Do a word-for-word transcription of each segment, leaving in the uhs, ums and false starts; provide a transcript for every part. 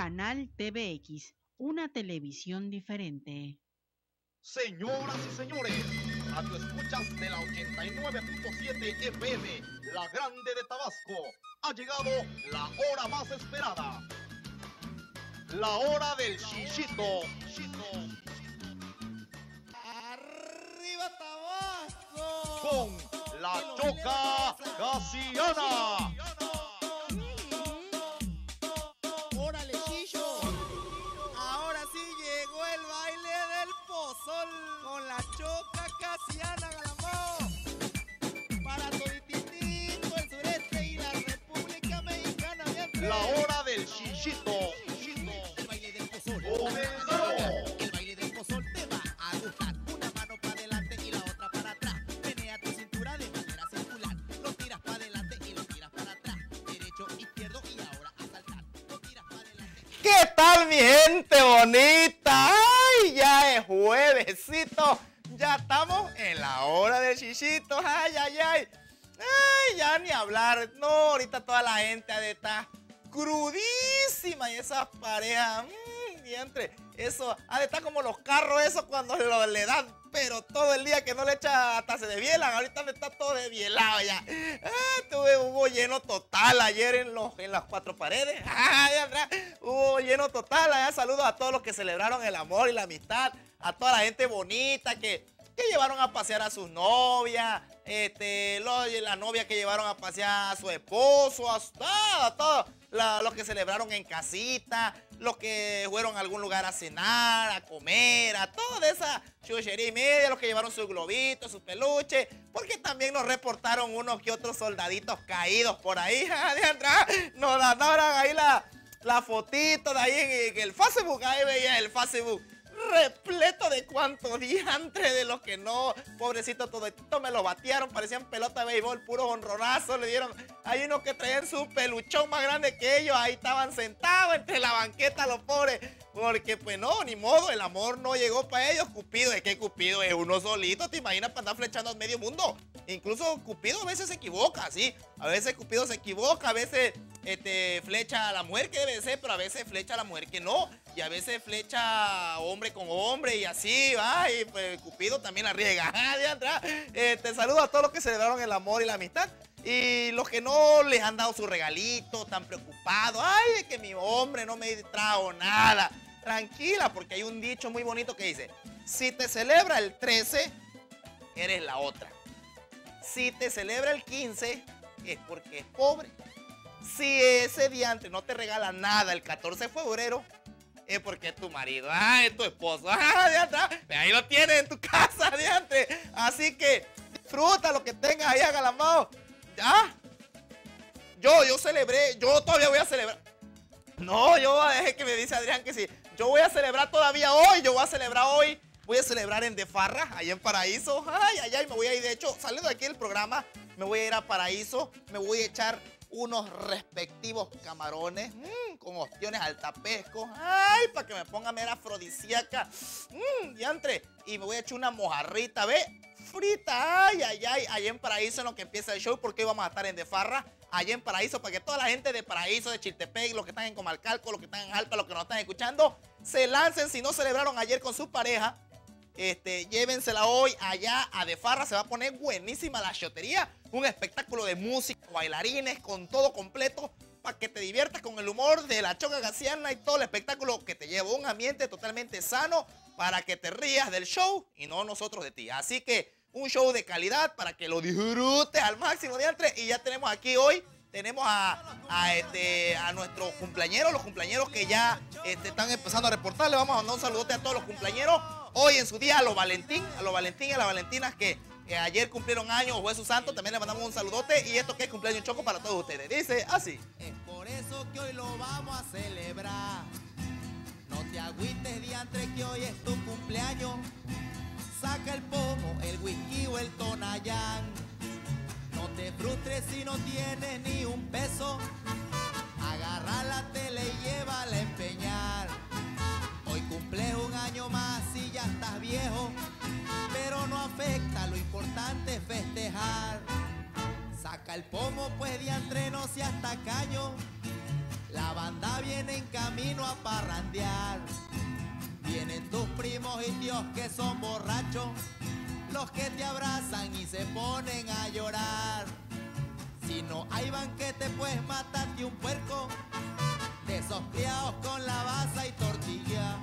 Canal T V X, una televisión diferente. Señoras y señores, radio escuchas de la ochenta y nueve punto siete F M, La Grande de Tabasco, ha llegado la hora más esperada. La hora del Chichito. ¡Arriba Tabasco! Con la Choca Casiana. ¡Órale, Chicho! Ahora sí llegó el baile del pozol con la Choca Casiana, Galamón. Para todititito, el sureste y la República Mexicana. Bien, La hora del Chichito. el baile del pozol. Comenzó. El baile del pozol te va a gustar. Una mano para adelante y la otra para atrás. Menea tu cintura de manera circular. Lo tiras para adelante y lo tiras para atrás. Derecho, izquierdo y ahora a saltar. Lo tiras para adelante. ¿Qué tal, mi gente bonita? ¡Ay! Ya es juevesito. Ya estamos en la hora del chichito. ¡Ay, ay, ay! ¡Ay! Ya ni hablar. No, ahorita toda la gente ha de estar crudísima y esas parejas. Mmm, diantre. Eso ha de estar como los carros, eso cuando lo, le dan, pero todo el día que no le echa hasta se desvielan. Ahorita le está todo desvielado ya. Ah, tuve, hubo lleno total ayer en, los, en las cuatro paredes. Ah, allá atrás, hubo lleno total. Allá saludos a todos los que celebraron el amor y la amistad, a toda la gente bonita que, que llevaron a pasear a sus novias, este, los, la novia que llevaron a pasear a su esposo, a, a, a todos la, los que celebraron en casita, los que fueron a algún lugar a cenar, a comer, a toda esa chuchería y media, los que llevaron sus globitos, sus peluches, porque también nos reportaron unos que otros soldaditos caídos por ahí, de atrás, nos mandaron ahí la, la fotito de ahí en, en el Facebook, ahí veía el Facebook, repleto de cuantos diantres de los que no, pobrecito, todito me lo batearon, parecían pelota de béisbol, puros honronazos, le dieron, hay unos que traían su peluchón más grande que ellos, ahí estaban sentados entre la banqueta los pobres, porque pues no, ni modo, el amor no llegó para ellos. Cupido, es que Cupido es uno solito, te imaginas para andar flechando a medio mundo. Incluso Cupido a veces se equivoca, sí, a veces Cupido se equivoca, a veces este, flecha a la mujer que debe ser, pero a veces flecha a la mujer que no, y a veces flecha hombre con hombre y así, va, y pues Cupido también la riega. De atrás, este, saludo a todos los que celebraron el amor y la amistad. Y los que no les han dado su regalito, tan preocupados, ay, de que mi hombre no me trajo nada. Tranquila, porque hay un dicho muy bonito que dice, si te celebra el trece, eres la otra. Si te celebra el quince, es porque es pobre. Si ese día antes no te regala nada el catorce de febrero, es porque es tu marido, ah, es tu esposo, ah, de atrás, ahí lo tienes en tu casa, de antes. Así que disfruta lo que tengas ahí agalamado. Ya, yo, yo celebré, yo todavía voy a celebrar. No, yo es que me dice Adrián que sí, yo voy a celebrar todavía hoy, yo voy a celebrar hoy, voy a celebrar en De Farra, allá en Paraíso. Ay, ay, ay, me voy a ir, de hecho, saliendo de aquí del programa, me voy a ir a Paraíso, me voy a echar unos respectivos camarones mmm, con ostiones al tapesco, ay, para que me ponga mera afrodisíaca, mmm, diantre, y me voy a echar una mojarrita, ve, frita, ay, ay, ay, allá en Paraíso en lo que empieza el show, porque hoy vamos a estar en De Farra, allá en Paraíso, para que toda la gente de Paraíso, de Chiltepec, los que están en Comalcalco, los que están en Jalpa, los que nos están escuchando, se lancen, si no celebraron ayer con su pareja, Este, llévensela hoy allá a De Farra, se va a poner buenísima la chotería, un espectáculo de música, bailarines, con todo completo, para que te diviertas con el humor de la Choca Casiana y todo el espectáculo que te lleva a un ambiente totalmente sano, para que te rías del show y no nosotros de ti. Así que un show de calidad para que lo disfrutes al máximo, diantre. Y ya tenemos aquí hoy, tenemos a, a, este, a nuestros cumpleañeros, los cumpleañeros que ya este, están empezando a reportar. Le vamos a mandar un saludote a todos los cumpleañeros. Hoy en su día a los Valentín, a los Valentín y a las Valentinas que eh, ayer cumplieron años, o fue su santo, también le mandamos un saludote. Y esto que es cumpleaños choco para todos ustedes. Dice así. Es por eso que hoy lo vamos a celebrar. No te agüites, diantre, que hoy es tu cumpleaños. Saca el pomo, el whisky o el tonayán. No te frustres si no tienes ni un peso. Agarra la tele y llévala a empeñar. Hoy cumples un año más y ya estás viejo, pero no afecta, lo importante es festejar. Saca el pomo pues, diantre, no seas tacaño. La banda viene en camino a parrandear. Vienen tus primos y tíos que son borrachos, los que te abrazan y se ponen a llorar. Si no hay banquete, pues mátate un puerco de esos criados con la baza y tortilla.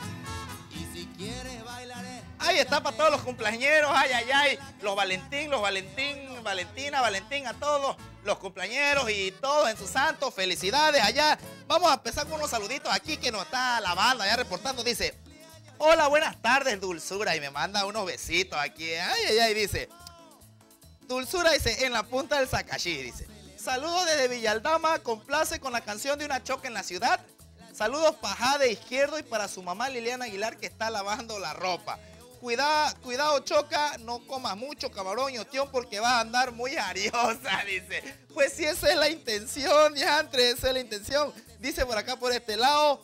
Y si quieres bailar, ahí está para todos los cumpleañeros, ay, ay, ay, los Valentín, los Valentín, Valentina, Valentín, a todos los cumpleañeros y todos en su santo, felicidades allá. Vamos a empezar con unos saluditos aquí que nos está la banda ya reportando, dice, hola, buenas tardes, Dulzura, y me manda unos besitos aquí, ay, ay, ay, dice, Dulzura, dice, en la punta del Zacachí, dice, saludos desde Villaldama, complace con la canción de Una Choca en la Ciudad. Saludos para de Izquierdo y para su mamá Liliana Aguilar que está lavando la ropa. Cuida, cuidado, Choca, no comas mucho camarón y ostión porque vas a andar muy ariosa, dice. Pues sí, esa es la intención, diantre, esa es la intención. Dice por acá, por este lado,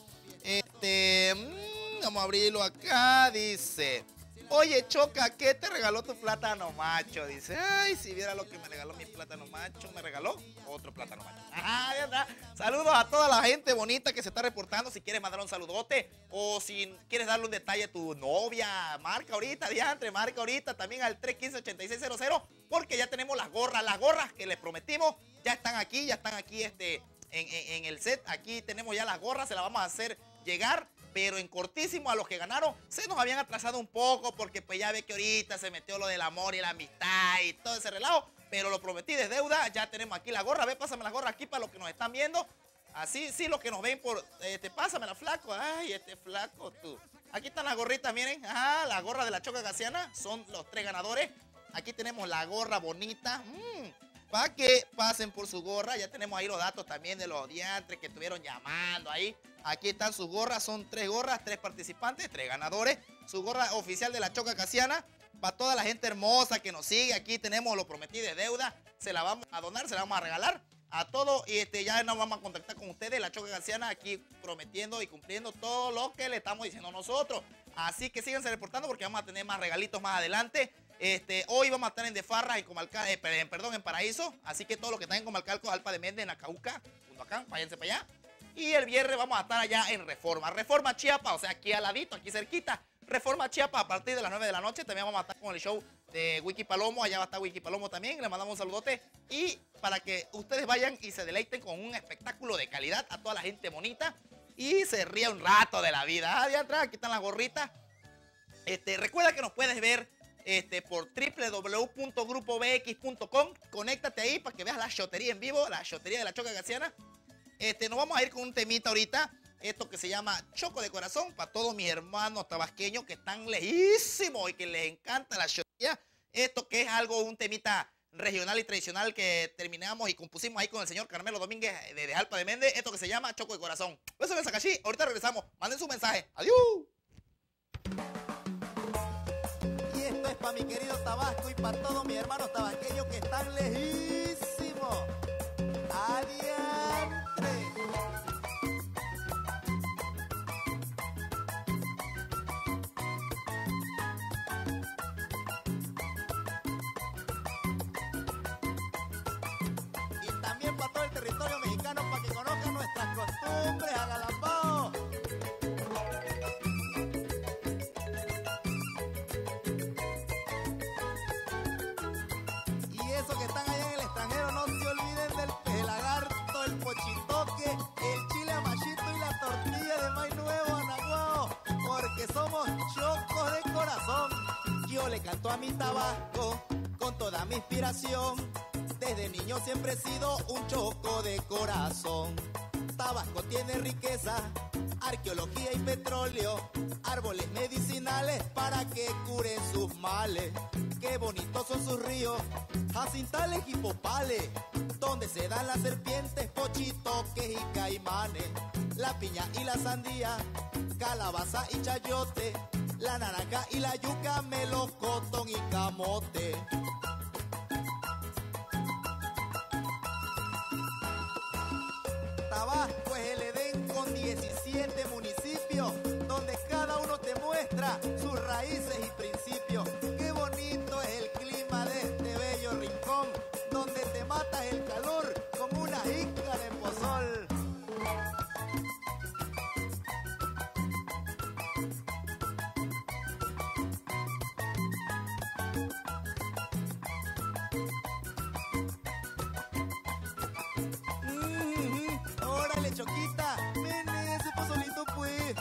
este, mmm, vamos a abrirlo acá, dice. Oye, Choca, ¿qué te regaló tu plátano macho? Dice, ay, si viera lo que me regaló mi plátano macho, me regaló otro plátano macho. Ajá, ya está. Saludos a toda la gente bonita que se está reportando. Si quieres mandar un saludote o si quieres darle un detalle a tu novia, marca ahorita, diantre, marca ahorita también al tres uno cinco, ocho seis cero cero, porque ya tenemos las gorras, las gorras que les prometimos, ya están aquí, ya están aquí este, en, en, en el set. Aquí tenemos ya las gorras, se las vamos a hacer llegar. Pero en cortísimo a los que ganaron se nos habían atrasado un poco porque pues ya ve que ahorita se metió lo del amor y la amistad y todo ese relajo. Pero lo prometí de deuda, ya tenemos aquí la gorra. Ve, pásame la gorra aquí para los que nos están viendo. Así, sí, los que nos ven por... Este, pásamela, flaco. Ay, este flaco, tú. Aquí están las gorritas, miren. Ajá, la gorra de la Choca Casiana. Son los tres ganadores. Aquí tenemos la gorra bonita. Mmm. Para que pasen por su gorra. Ya tenemos ahí los datos también de los diantres que estuvieron llamando ahí. Aquí están sus gorras. Son tres gorras, tres participantes, tres ganadores. Su gorra oficial de la Choca Casiana. Para toda la gente hermosa que nos sigue. Aquí tenemos lo prometido de deuda. Se la vamos a donar, se la vamos a regalar a todos. Y este, ya nos vamos a contactar con ustedes. La Choca Casiana aquí prometiendo y cumpliendo todo lo que le estamos diciendo nosotros. Así que síganse reportando porque vamos a tener más regalitos más adelante. Este, hoy vamos a estar en De Farras y Comalcal, eh, perdón, en Paraíso. Así que todos los que están en Comalcalco, Alpa de Méndez, en Acauca, Cundacán, váyanse para allá. Y el viernes vamos a estar allá en Reforma. Reforma Chiapas, o sea, aquí al ladito, aquí cerquita. Reforma Chiapas a partir de las nueve de la noche. También vamos a estar con el show de Wiki Palomo. Allá va a estar Wiki Palomo también. Le mandamos un saludote. Y para que ustedes vayan y se deleiten con un espectáculo de calidad a toda la gente bonita. Y se ría un rato de la vida. Ah, de atrás, aquí están las gorritas. Este, recuerda que nos puedes ver Este, por doble u doble u doble u punto grupo b x punto com. Conéctate ahí para que veas la shotería en vivo, la shotería de la Choca Casiana. Este, nos vamos a ir con un temita ahorita, esto que se llama Choco de Corazón, para todos mis hermanos tabasqueños que están lejísimos y que les encanta la shotería. Esto que es algo, un temita regional y tradicional que terminamos y compusimos ahí con el señor Carmelo Domínguez de, de Alpa de Méndez, esto que se llama Choco de Corazón. Yo soy el Zacachí, ahorita regresamos, manden su mensaje. Adiós. Esto es para mi querido Tabasco y para todos mis hermanos tabasqueños que están lejísimos. Adiantre. Y también para todo el territorio mexicano para que conozcan nuestras costumbres, agalambao. Que están allá en el extranjero, no se olviden del peje lagarto, el pochitoque, el chile amachito y la tortilla de maíz nuevo anaguao, porque somos chocos de corazón. Yo le canto a mi Tabasco con toda mi inspiración. Desde niño siempre he sido un choco de corazón. Tabasco tiene riqueza, arqueología y petróleo, árboles medicinales para que curen sus males. Qué bonitos son sus ríos, jacintales y popales, donde se dan las serpientes, pochitoques y caimanes. La piña y la sandía, calabaza y chayote, la naranja y la yuca, melocotón y camote. Tabasco es el Edén con diecisiete municipios, donde cada uno te muestra sus raíces y principios. Qué bonito es el clima de este bello rincón, donde te matas el calor como una jícara de pozol. Órale, Choquita, vene ese pozolito, pues.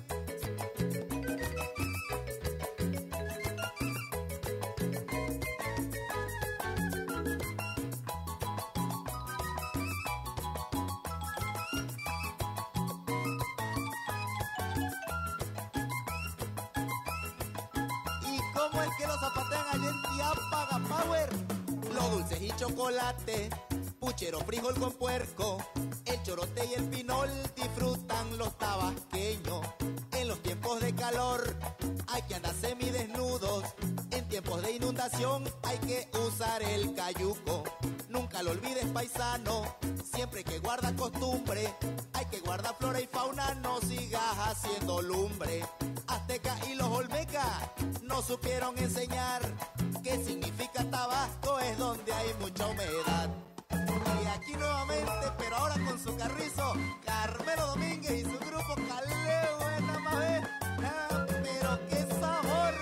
Como el que lo zapatean allá en Tiapaga Power. Los dulces y chocolate, puchero, frijol con puerco, el chorote y el pinol disfrutan los tabasqueños. En los tiempos de calor hay que andar semidesnudos. En tiempos de inundación hay que usar el cayuco. Nunca lo olvides, paisano, siempre que guarda costumbre. Hay que guardar flora y fauna, no sigas haciendo lumbre. Azteca y los olmecas no supieron enseñar qué significa Tabasco, es donde hay mucha humedad. Y aquí nuevamente, pero ahora con su carrizo, Carmelo Domínguez y su grupo Caleo, buena más ah, pero qué sabor.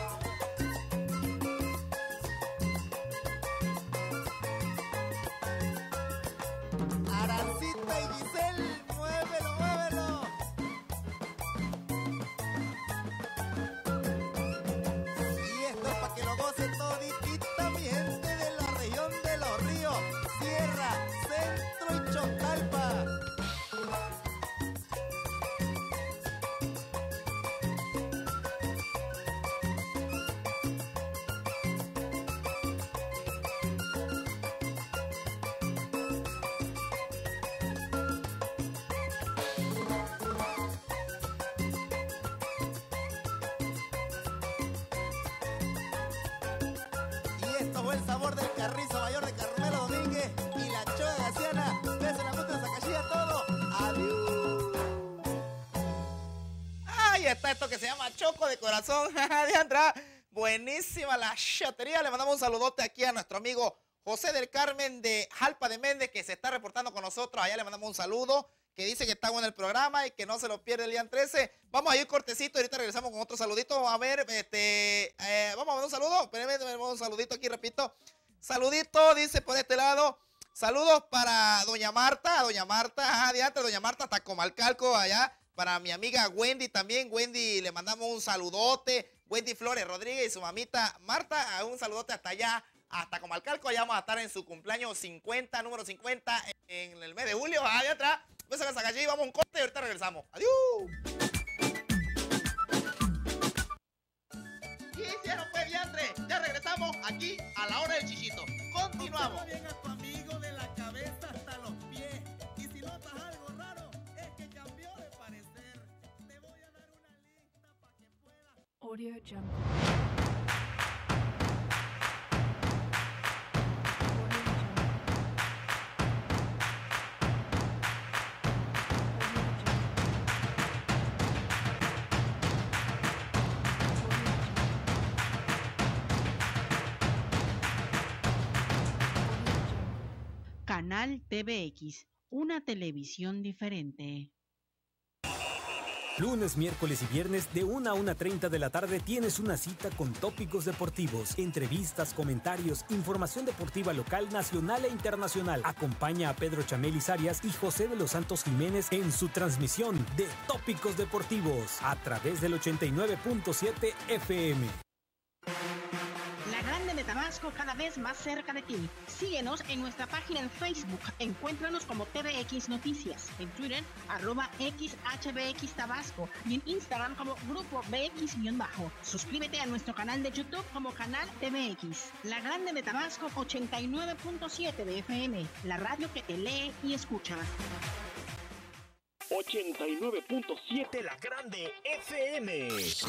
Arancita y Giselle, muévelo, muévelo. Y esto es para que lo goce toditita mi gente de la región de los ríos, Sierra, Centro y Chocalpa. El sabor del carrizo mayor de Carmelo Domínguez y la choga gaciana. Beso la puta de Zacachilla, todo. Adiós. Ahí está esto que se llama Choco de Corazón. Diandra, buenísima la chatería. Le mandamos un saludote aquí a nuestro amigo José del Carmen de Jalpa de Méndez, que se está reportando con nosotros. Allá le mandamos un saludo, que dice que está bueno el programa y que no se lo pierde el día trece. Vamos a ir cortecito y ahorita regresamos con otro saludito. Vamos a ver, este, eh, vamos a ver un saludo. Espérenme, tenemos un saludito aquí, repito. Saludito, dice por este lado. Saludos para doña Marta, doña Marta, ajá, de antes, doña Marta, hasta Comalcalco, allá. Para mi amiga Wendy también. Wendy, le mandamos un saludote. Wendy Flores Rodríguez y su mamita Marta, un saludote hasta allá, hasta Comalcalco. Allá vamos a estar en su cumpleaños cincuenta, número cincuenta, en el mes de julio. Allá atrás. Besos a allí, vamos a un corte y ahorita regresamos. Adiós. ¿Qué hicieron, pues, diantre? Ya regresamos aquí a la hora del chichito. Continuamos. Observa bien a tu amigo de la cabeza hasta los pies. Y si notas algo raro, es que cambió de parecer. Te voy a dar una lista para que puedas. Audio Jungle. Canal T V X, una televisión diferente. Lunes, miércoles y viernes de una a una treinta de la tarde tienes una cita con tópicos deportivos, entrevistas, comentarios, información deportiva local, nacional e internacional. Acompaña a Pedro Chamelis Arias y José de los Santos Jiménez en su transmisión de Tópicos Deportivos a través del ochenta y nueve punto siete F M. La Grande de Tabasco, cada vez más cerca de ti. Síguenos en nuestra página en Facebook. Encuéntranos como T V X Noticias. En Twitter, arroba X H B X Tabasco. Y en Instagram como Grupo B X-Bajo. Suscríbete a nuestro canal de YouTube como Canal T V X. La Grande de Tabasco, ochenta y nueve punto siete de F M. La radio que te lee y escucha. ochenta y nueve punto siete La Grande F M.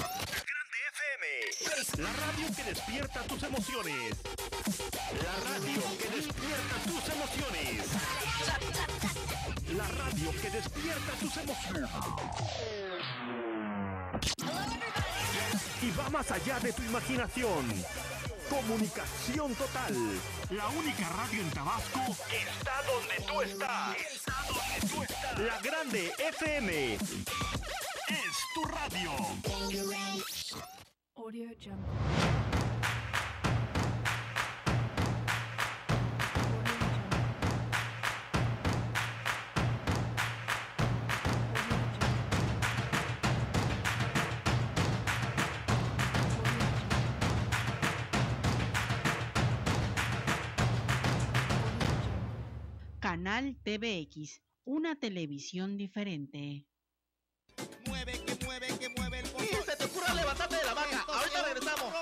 La radio que despierta tus emociones. La radio que despierta tus emociones. La radio que despierta tus emociones. Y va más allá de tu imaginación. Comunicación total. La única radio en Tabasco está donde tú estás. Está donde tú estás. La Grande F M es tu radio. Audio Jungle. Canal T V X, una televisión diferente. Mueve, que mueve, que mueve el Y se te ocurra levantarte de la vaca. Ahorita regresamos.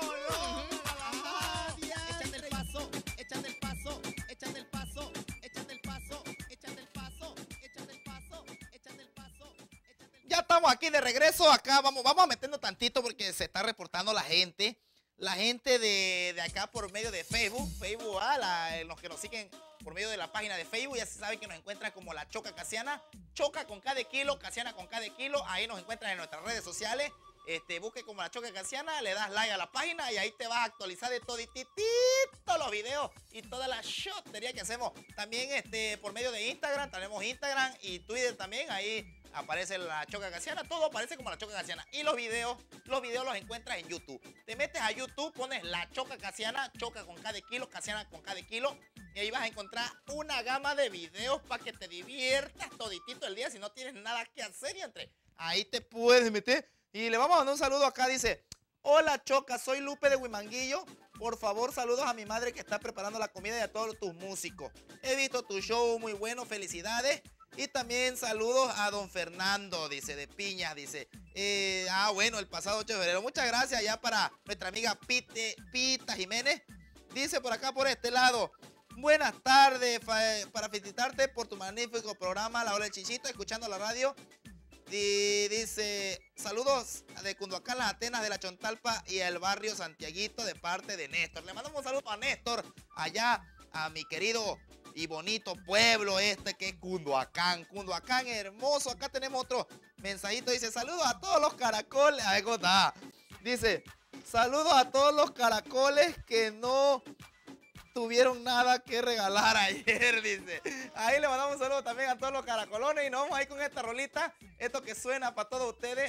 Échate el paso, échate el paso, échate el paso, échate el paso, échate el paso, échate el paso, échate el paso. Ya estamos aquí de regreso. Acá vamos, vamos a meternos tantito porque se está reportando la gente. La gente de, de acá por medio de Facebook. Facebook, ah, la, los que nos siguen por medio de la página de Facebook, ya se sabe que nos encuentran como la Choca Casiana. Choca con cada kilo, Casiana con cada kilo. Ahí nos encuentran en nuestras redes sociales. Este, busque como la Choca Casiana, le das like a la página y ahí te vas a actualizar de todititito los videos y toda la shotería que hacemos. También este, por medio de Instagram, tenemos Instagram y Twitter también, ahí aparece la Choca Casiana, todo aparece como la Choca Casiana. Y los videos, los videos los encuentras en YouTube. Te metes a YouTube, pones la Choca Casiana, Choca con cada kilo, Casiana con cada kilo, y ahí vas a encontrar una gama de videos para que te diviertas toditito el día si no tienes nada que hacer y entre. Ahí te puedes meter. Y le vamos a mandar un saludo acá, dice: hola Choca, soy Lupe de Huimanguillo. Por favor, saludos a mi madre que está preparando la comida y a todos tus músicos. He visto tu show muy bueno, felicidades. Y también saludos a don Fernando, dice, de Piñas, dice. Eh, ah, bueno, el pasado ocho de febrero. Muchas gracias ya para nuestra amiga Pite, Pita Jiménez. Dice por acá, por este lado: buenas tardes, para felicitarte por tu magnífico programa, La Hora del Chichito, escuchando la radio. Y dice: saludos de Cunduacán, Las Atenas, de la Chontalpa y el barrio Santiaguito, de parte de Néstor. Le mandamos un saludo a Néstor, allá a mi querido y bonito pueblo este que es Cunduacán. Cunduacán hermoso. Acá tenemos otro mensajito, dice: saludos a todos los caracoles. Ahí está. Dice: saludos a todos los caracoles que no tuvieron nada que regalar ayer, dice. Ahí le mandamos un saludo también a todos los caracolones y nos vamos ahí con esta rolita, esto que suena para todos ustedes,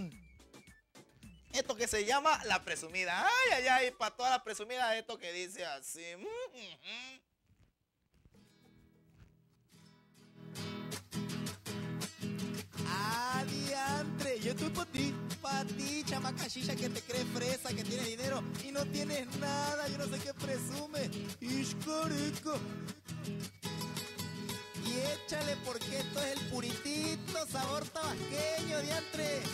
esto que se llama La Presumida. Ay, ay, ay, para todas las presumidas, esto que dice así. Adiantre, yo estoy por ti, para ti, chamaca chicha que te crees fresa, que tienes dinero y no tienes nada, yo no sé qué presume. Ishcorico. Y échale porque esto es el puritito sabor tabasqueño, diantre.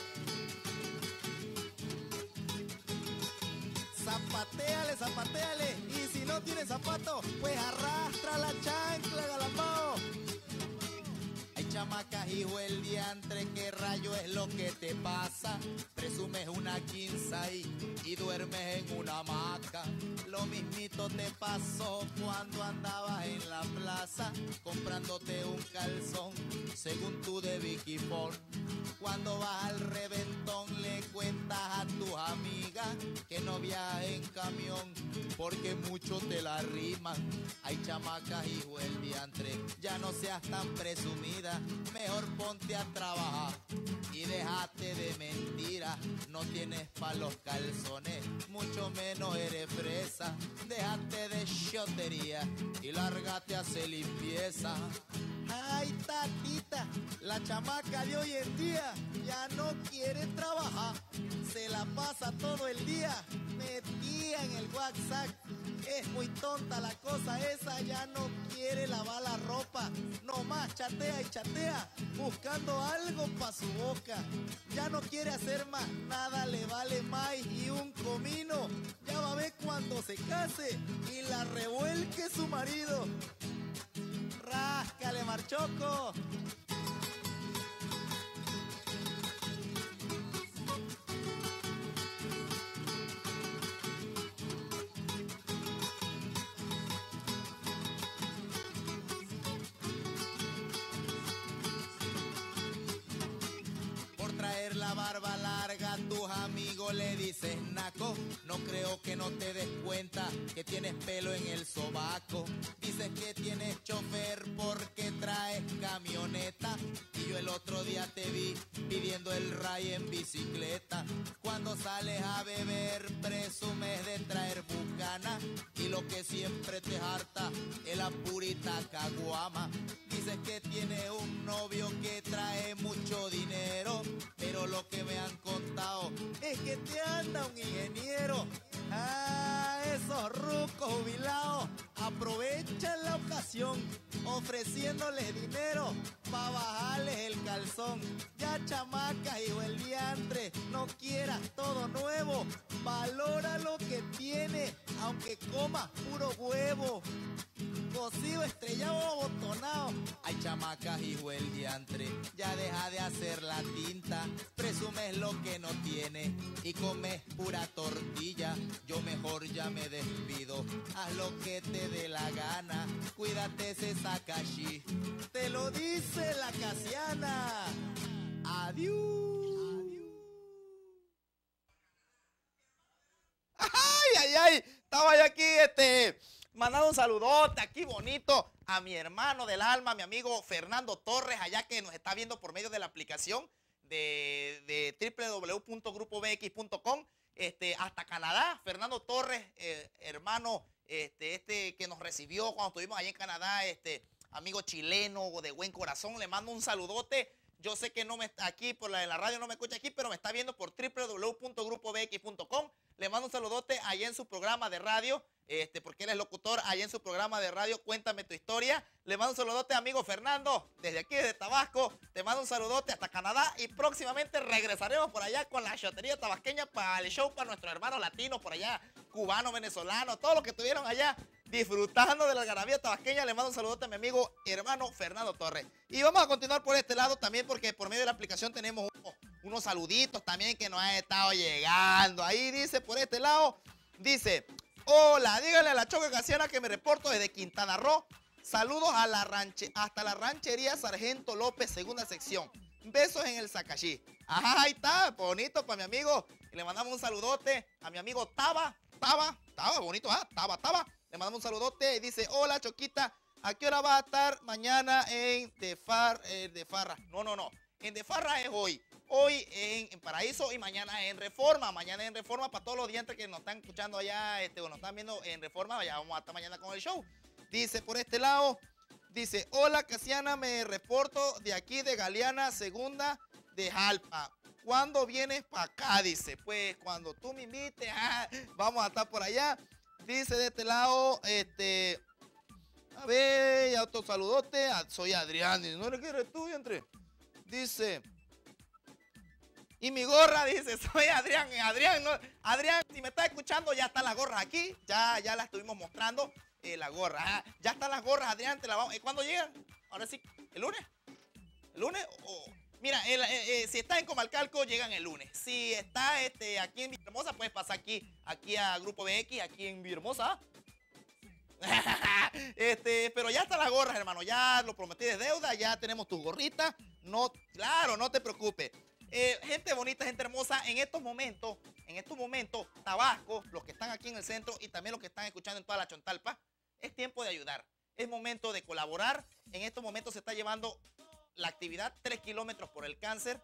Zapateale, zapateale, y si no tienes zapato, pues arrastra la chancla, galambao. Chamacas, hijo el diantre, ¿qué rayo es lo que te pasa? Presumes una quinza y, y duermes en una hamaca. Lo mismito te pasó cuando andabas en la plaza comprándote un calzón, según tú de Vicky Ford. Cuando vas al reventón le cuentas a tus amigas que no viajas en camión porque mucho te la riman. Hay chamacas, hijo el diantre, ya no seas tan presumida. Mejor ponte a trabajar y déjate de mentiras. No tienes pa' los calzones, mucho menos eres fresa. Déjate de chotería y lárgate a hacer limpieza. Ay, tatita, la chamaca de hoy en día ya no quiere trabajar. Se la pasa todo el día metida en el WhatsApp. Es muy tonta la cosa esa, ya no quiere lavar la ropa. Nomás chatea y chatea, buscando algo pa' su boca. Ya no quiere hacer más nada, le vale más y un comino. Ya va a ver cuando se case y la revuelque su marido. Ráscale, Marchoco. La barba larga, tus amigos le dices naco. No creo que no te des cuenta que tienes pelo en el sobaco. Dices que tienes chofer porque traes camioneta. Y yo el otro día te vi pidiendo el ray en bicicleta. Cuando sales a beber presumes de traer bucana. Y lo que siempre te harta es la purita caguama. Dices que tienes un novio que trae mucho dinero, pero lo que me han contado es que te anda un ingeniero. Ah, esos rucos jubilados aprovechan la ocasión, ofreciéndole dinero pa' bajarles el calzón. Ya chamaca, hijo el diantre, no quieras todo nuevo, valora lo que tiene, aunque comas puro huevo. Cocido, estrellado o botonado. Hay chamacas, hijo el diantre, ya deja de hacer la tinta. Presumes lo que no tiene y comes pura tortilla. Yo mejor ya me despido, haz lo que te dé la gana. Cuídate ese Sakashi, te lo dice la Casiana. Adiós. Ay, ay, ay, estaba yo aquí, este... mandando un saludote aquí bonito a mi hermano del alma, mi amigo Fernando Torres, allá que nos está viendo por medio de la aplicación de, de doble u doble u doble u punto grupo b x punto com, este, hasta Canadá. Fernando Torres, eh, hermano, este, este que nos recibió cuando estuvimos allá en Canadá, este amigo chileno de buen corazón, le mando un saludote. Yo sé que no me está aquí, por la de la radio no me escucha aquí, pero me está viendo por doble u doble u doble u punto grupo b x punto com. Le mando un saludote allá en su programa de radio, este, porque él es locutor allá en su programa de radio, Cuéntame tu Historia. Le mando un saludote, amigo Fernando, desde aquí, desde Tabasco. Te mando un saludote hasta Canadá y próximamente regresaremos por allá con la chotería tabasqueña para el show para nuestros hermanos latinos por allá, cubanos, venezolanos, todos los que estuvieron allá disfrutando de la algarabía tabasqueña. Le mando un saludote a mi amigo hermano Fernando Torres. Y vamos a continuar por este lado también, porque por medio de la aplicación tenemos unos, unos saluditos también que nos han estado llegando. Ahí dice, por este lado, dice: hola, díganle a la Choca Casiana que me reporto desde Quintana Roo. Saludos a la ranche, hasta la ranchería Sargento López, segunda sección. Besos en el Sakashi. Ajá, ahí está, bonito para mi amigo. Y le mandamos un saludote a mi amigo Taba. Taba, Taba, bonito, ah, Taba, Taba. Le mandamos un saludote y dice: hola Choquita, ¿a qué hora va a estar mañana en De, Far, eh, de Farra? No, no, no. En De Farra es hoy. Hoy en, en Paraíso y mañana en Reforma. Mañana en Reforma para todos los dientes que nos están escuchando allá, este, o nos están viendo en Reforma. Ya vamos hasta mañana con el show. Dice por este lado, dice: hola Casiana, me reporto de aquí de Galeana, segunda de Jalpa. ¿Cuándo vienes para acá? Dice, pues cuando tú me invites, ah, vamos a estar por allá. Dice de este lado, este, a ver, ya otro saludote, soy Adrián. Dice, ¿no eres tú, entre? Dice, y mi gorra, dice, soy Adrián. Adrián, no, Adrián, si me estás escuchando, ya están las gorras aquí, ya, ya las estuvimos mostrando, eh, la gorra, ah, ya están las gorras, Adrián, te la vamos, ¿cuándo llegan? Ahora sí, ¿el lunes? ¿El lunes? Oh. Mira, el, eh, eh, si estás en Comalcalco, llegan el lunes. Si estás este, aquí en Villahermosa, puedes pasar aquí, aquí a Grupo B X, aquí en Villahermosa. este, pero ya están las gorras, hermano. Ya lo prometí de deuda, ya tenemos tus gorritas. No, claro, no te preocupes. Eh, gente bonita, gente hermosa, en estos momentos, en estos momentos, Tabasco, los que están aquí en el centro y también los que están escuchando en toda la Chontalpa, es tiempo de ayudar. Es momento de colaborar. En estos momentos se está llevando la actividad tres kilómetros por el cáncer.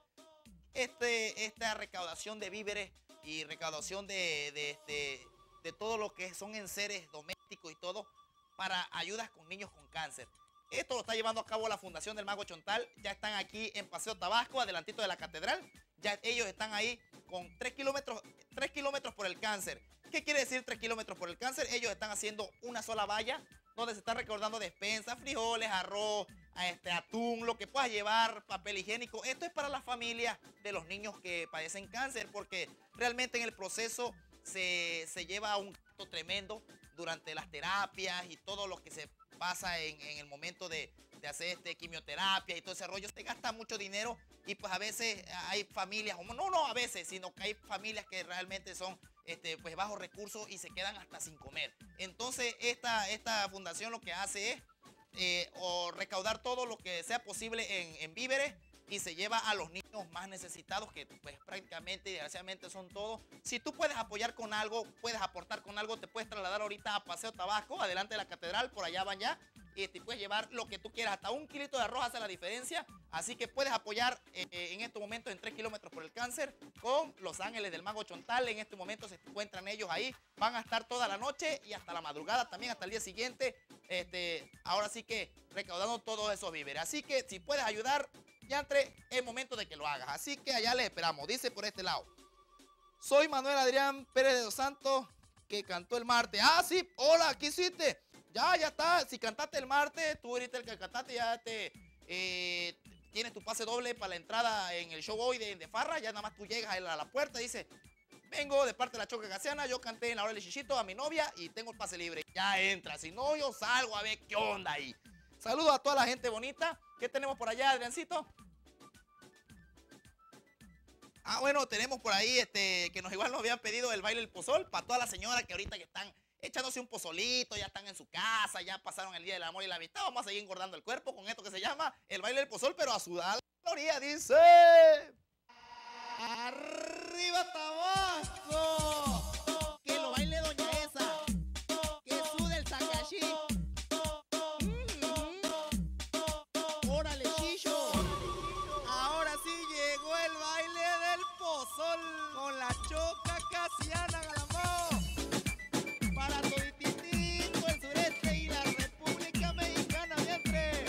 Este, esta recaudación de víveres y recaudación de, de, de, de todo lo que son enseres domésticos y todo para ayudas con niños con cáncer. Esto lo está llevando a cabo la Fundación del Mago Chontal. Ya están aquí en Paseo Tabasco, adelantito de la catedral. Ya ellos están ahí con tres kilómetros, tres kilómetros por el cáncer. ¿Qué quiere decir tres kilómetros por el cáncer? Ellos están haciendo una sola valla donde se están recordando despensas, frijoles, arroz, este, atún, lo que puedas llevar, papel higiénico. Esto es para las familias de los niños que padecen cáncer, porque realmente en el proceso se, se lleva un gasto tremendo durante las terapias y todo lo que se pasa en, en el momento de, de hacer este, quimioterapia y todo ese rollo. Se gasta mucho dinero y pues a veces hay familias, no, no a veces, sino que hay familias que realmente son este, pues bajos recursos y se quedan hasta sin comer. Entonces esta, esta fundación lo que hace es eh, o recaudar todo lo que sea posible en, en víveres y se lleva a los niños más necesitados, que pues prácticamente y desgraciadamente son todos. Si tú puedes apoyar con algo, puedes aportar con algo, te puedes trasladar ahorita a Paseo Tabasco, adelante de la catedral, por allá van ya, y te puedes llevar lo que tú quieras, hasta un kilito de arroz hace la diferencia, así que puedes apoyar eh, en estos momentos en tres kilómetros por el cáncer con Los Ángeles del Mago Chontal. En este momento se encuentran ellos ahí, van a estar toda la noche y hasta la madrugada también, hasta el día siguiente, este, ahora sí que recaudando todos esos víveres. Así que si puedes ayudar, ya entre el momento de que lo hagas. Así que allá les esperamos. Dice por este lado: soy Manuel Adrián Pérez de Dos Santos, que cantó el martes. Ah, sí, hola, ¿qué hiciste? Ya, ya está. Si cantaste el martes, tú eres el que cantaste, ya te eh, tienes tu pase doble para la entrada en el show hoy de, de Farra. Ya nada más tú llegas a la, a la puerta y dices, vengo de parte de la Choca Casiana, yo canté en la hora del chichito a mi novia y tengo el pase libre. Ya entra, si no yo salgo a ver qué onda ahí. Saludos a toda la gente bonita. ¿Qué tenemos por allá, Adriancito? Ah, bueno, tenemos por ahí este que nos igual nos habían pedido el baile del pozol para todas las señoras que ahorita que están echándose un pozolito, ya están en su casa, ya pasaron el día del amor y la amistad. Vamos a seguir engordando el cuerpo con esto que se llama el baile del pozol, pero a sudar la orilla, dice. ¡Arriba Tabasco! Que lo baile doña esa, que sude el Takashi. Mm-hmm. ¡Órale, Chicho! Ahora sí llegó el baile del pozol con la Choca Casiana, Galambao. Para todititito el sureste y la República Mexicana, vientre.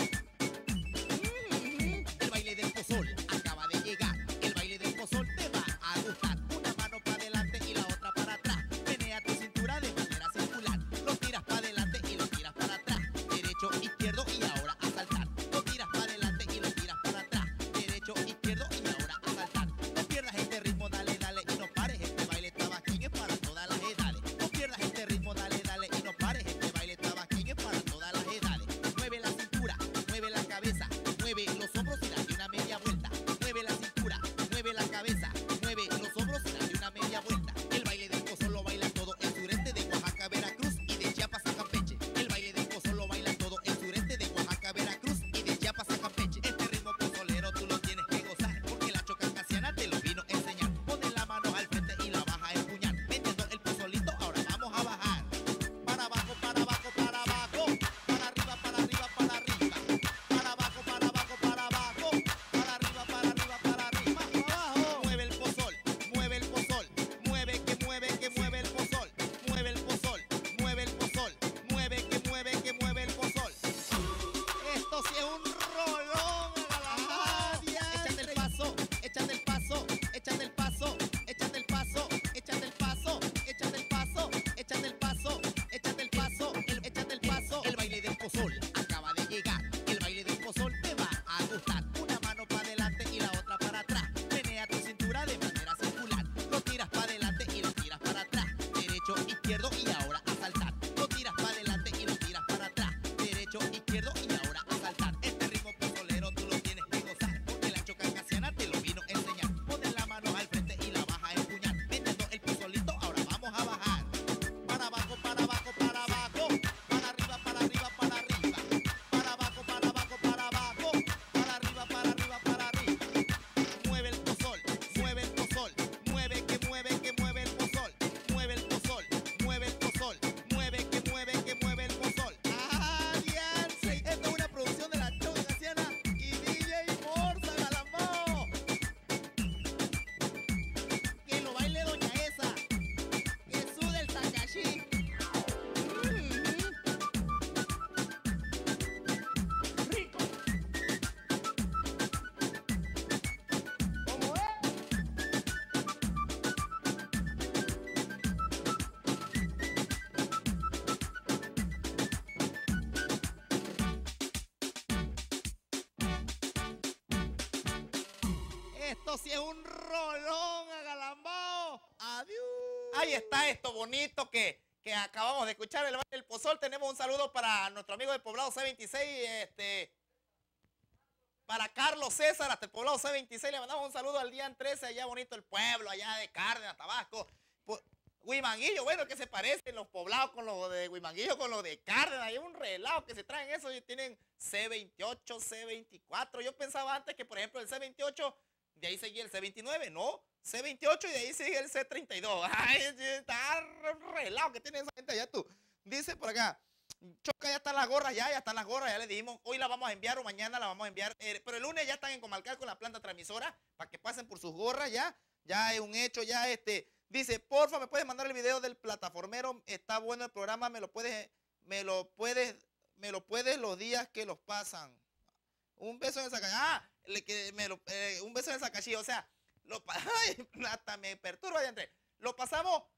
Mm-hmm. El baile del pozol acaba de llegar. El baile del pozol te va a gustar. Una mano para adelante y la otra para atrás. Menea tu cintura de manera circular. Lo tiras para adelante y lo tiras para atrás. Derecho, izquierdo y ahora a saltar. Lo tiras para adelante y lo tiras para atrás. Derecho, izquierdo y ahora a saltar. No pierdas este ritmo, dale, dale y no pares. Este baile tabasqueño es para todas las edades. No pierdas este ritmo, dale, dale y no pares. Este baile tabasqueño es para todas las edades. Mueve la cintura, mueve la cabeza, mueve los hombros y dale una media vuelta. Mueve la cintura, mueve la cabeza, mueve los hombros y dale una media vuelta. El baile del pozol lo baila todo el sureste de Oaxaca, Veracruz y de Chiapas a Campeche. El baile del pozol lo baila todo el sureste de Oaxaca, Veracruz y de Chiapas a Campeche. Este ritmo pozolero tú lo tienes que gozar, porque la Choca Casiana te lo vino a enseñar. Pones la mano al frente y la vas a empuñar. Metiendo el pozolito, ahora vamos a bajar. Para abajo, para abajo, para abajo. Para arriba, para arriba, para arriba. Para abajo, para abajo, para abajo. Para arriba, para arriba, para arriba. Abajo. Mueve el pozol, mueve el pozol. Mueve, que mueve, que mueve el pozol. Mueve el pozol, mueve el pozol. Mueve, que mueve, que mueve el pozol. Esto sí es un rolón. Échate el paso, échate el paso, échate el paso, échate el paso, échate el paso, échate el paso, échate el paso, échate el paso, el- échate el paso. El baile del pozol acaba de llegar. El baile del pozol te va a gustar. Una mano para adelante y la otra para atrás. Menea tu cintura de manera circular. Lo tiras para adelante y lo tiras para atrás. Derecho, izquierdo y ahora a saltar. Lo tiras para adelante y lo tiras para atrás. Derecho, izquierdo y ahora a saltar. Este ritmo pozolero tú lo tienes que gozar, porque la Choca Casiana te lo vino a enseñar. Pones la mano al frente y la vas a empuñar. Metiendo el pozolito, ahora vamos a bajar. Para abajo, para abajo, para abajo. Para arriba, para arriba, para arriba. Para abajo, para abajo, para abajo. Para arriba, para arriba, para arriba. Mueve el pozol, mueve el pozol. Mueve, que mueve, que mueve el pozol. Mueve el pozol, mueve el pozol. Mueve, que mueve, que mueve el pozol. ¡Alianza! Esto es una producción de la Choca Casiana y D J Morza, Galambao. Que lo baile doña esa, que sude el Takashi. Rico. ¿Cómo es? Esto sí es un rolón, Galambao. Adiós. Ahí está esto bonito que, que acabamos de escuchar, el baile del pozol. Tenemos un saludo para nuestro amigo del poblado C veintiséis, este, para Carlos César, hasta el poblado C veintiséis. Le mandamos un saludo al día trece, allá bonito el pueblo, allá de Cárdenas, Tabasco. Pu- Huimanguillo, bueno, que se parecen los poblados con los de Huimanguillo, con los de Cárdenas. Hay un relajo que se traen eso y tienen C veintiocho, C veinticuatro. Yo pensaba antes que, por ejemplo, el C veintiocho, de ahí seguía el C veintinueve, no, C veintiocho y de ahí sigue el C treinta y dos. Ay, está relajo que tiene esa gente allá tú. Dice por acá, Choca, ya están las gorras, ya, ya están las gorras, ya le dijimos, hoy la vamos a enviar o mañana la vamos a enviar, eh, pero el lunes ya están en Comalcal con la planta transmisora para que pasen por sus gorras, ya, ya es un hecho, ya este, dice, porfa, me puedes mandar el video del plataformero, está bueno el programa, me lo puedes, me lo puedes, me lo puedes los días que los pasan. Un beso en el Sacachí, ah, le, que me lo, eh, un beso en el Sacachí, o sea, lo, ay, hasta me perturba de entre, lo pasamos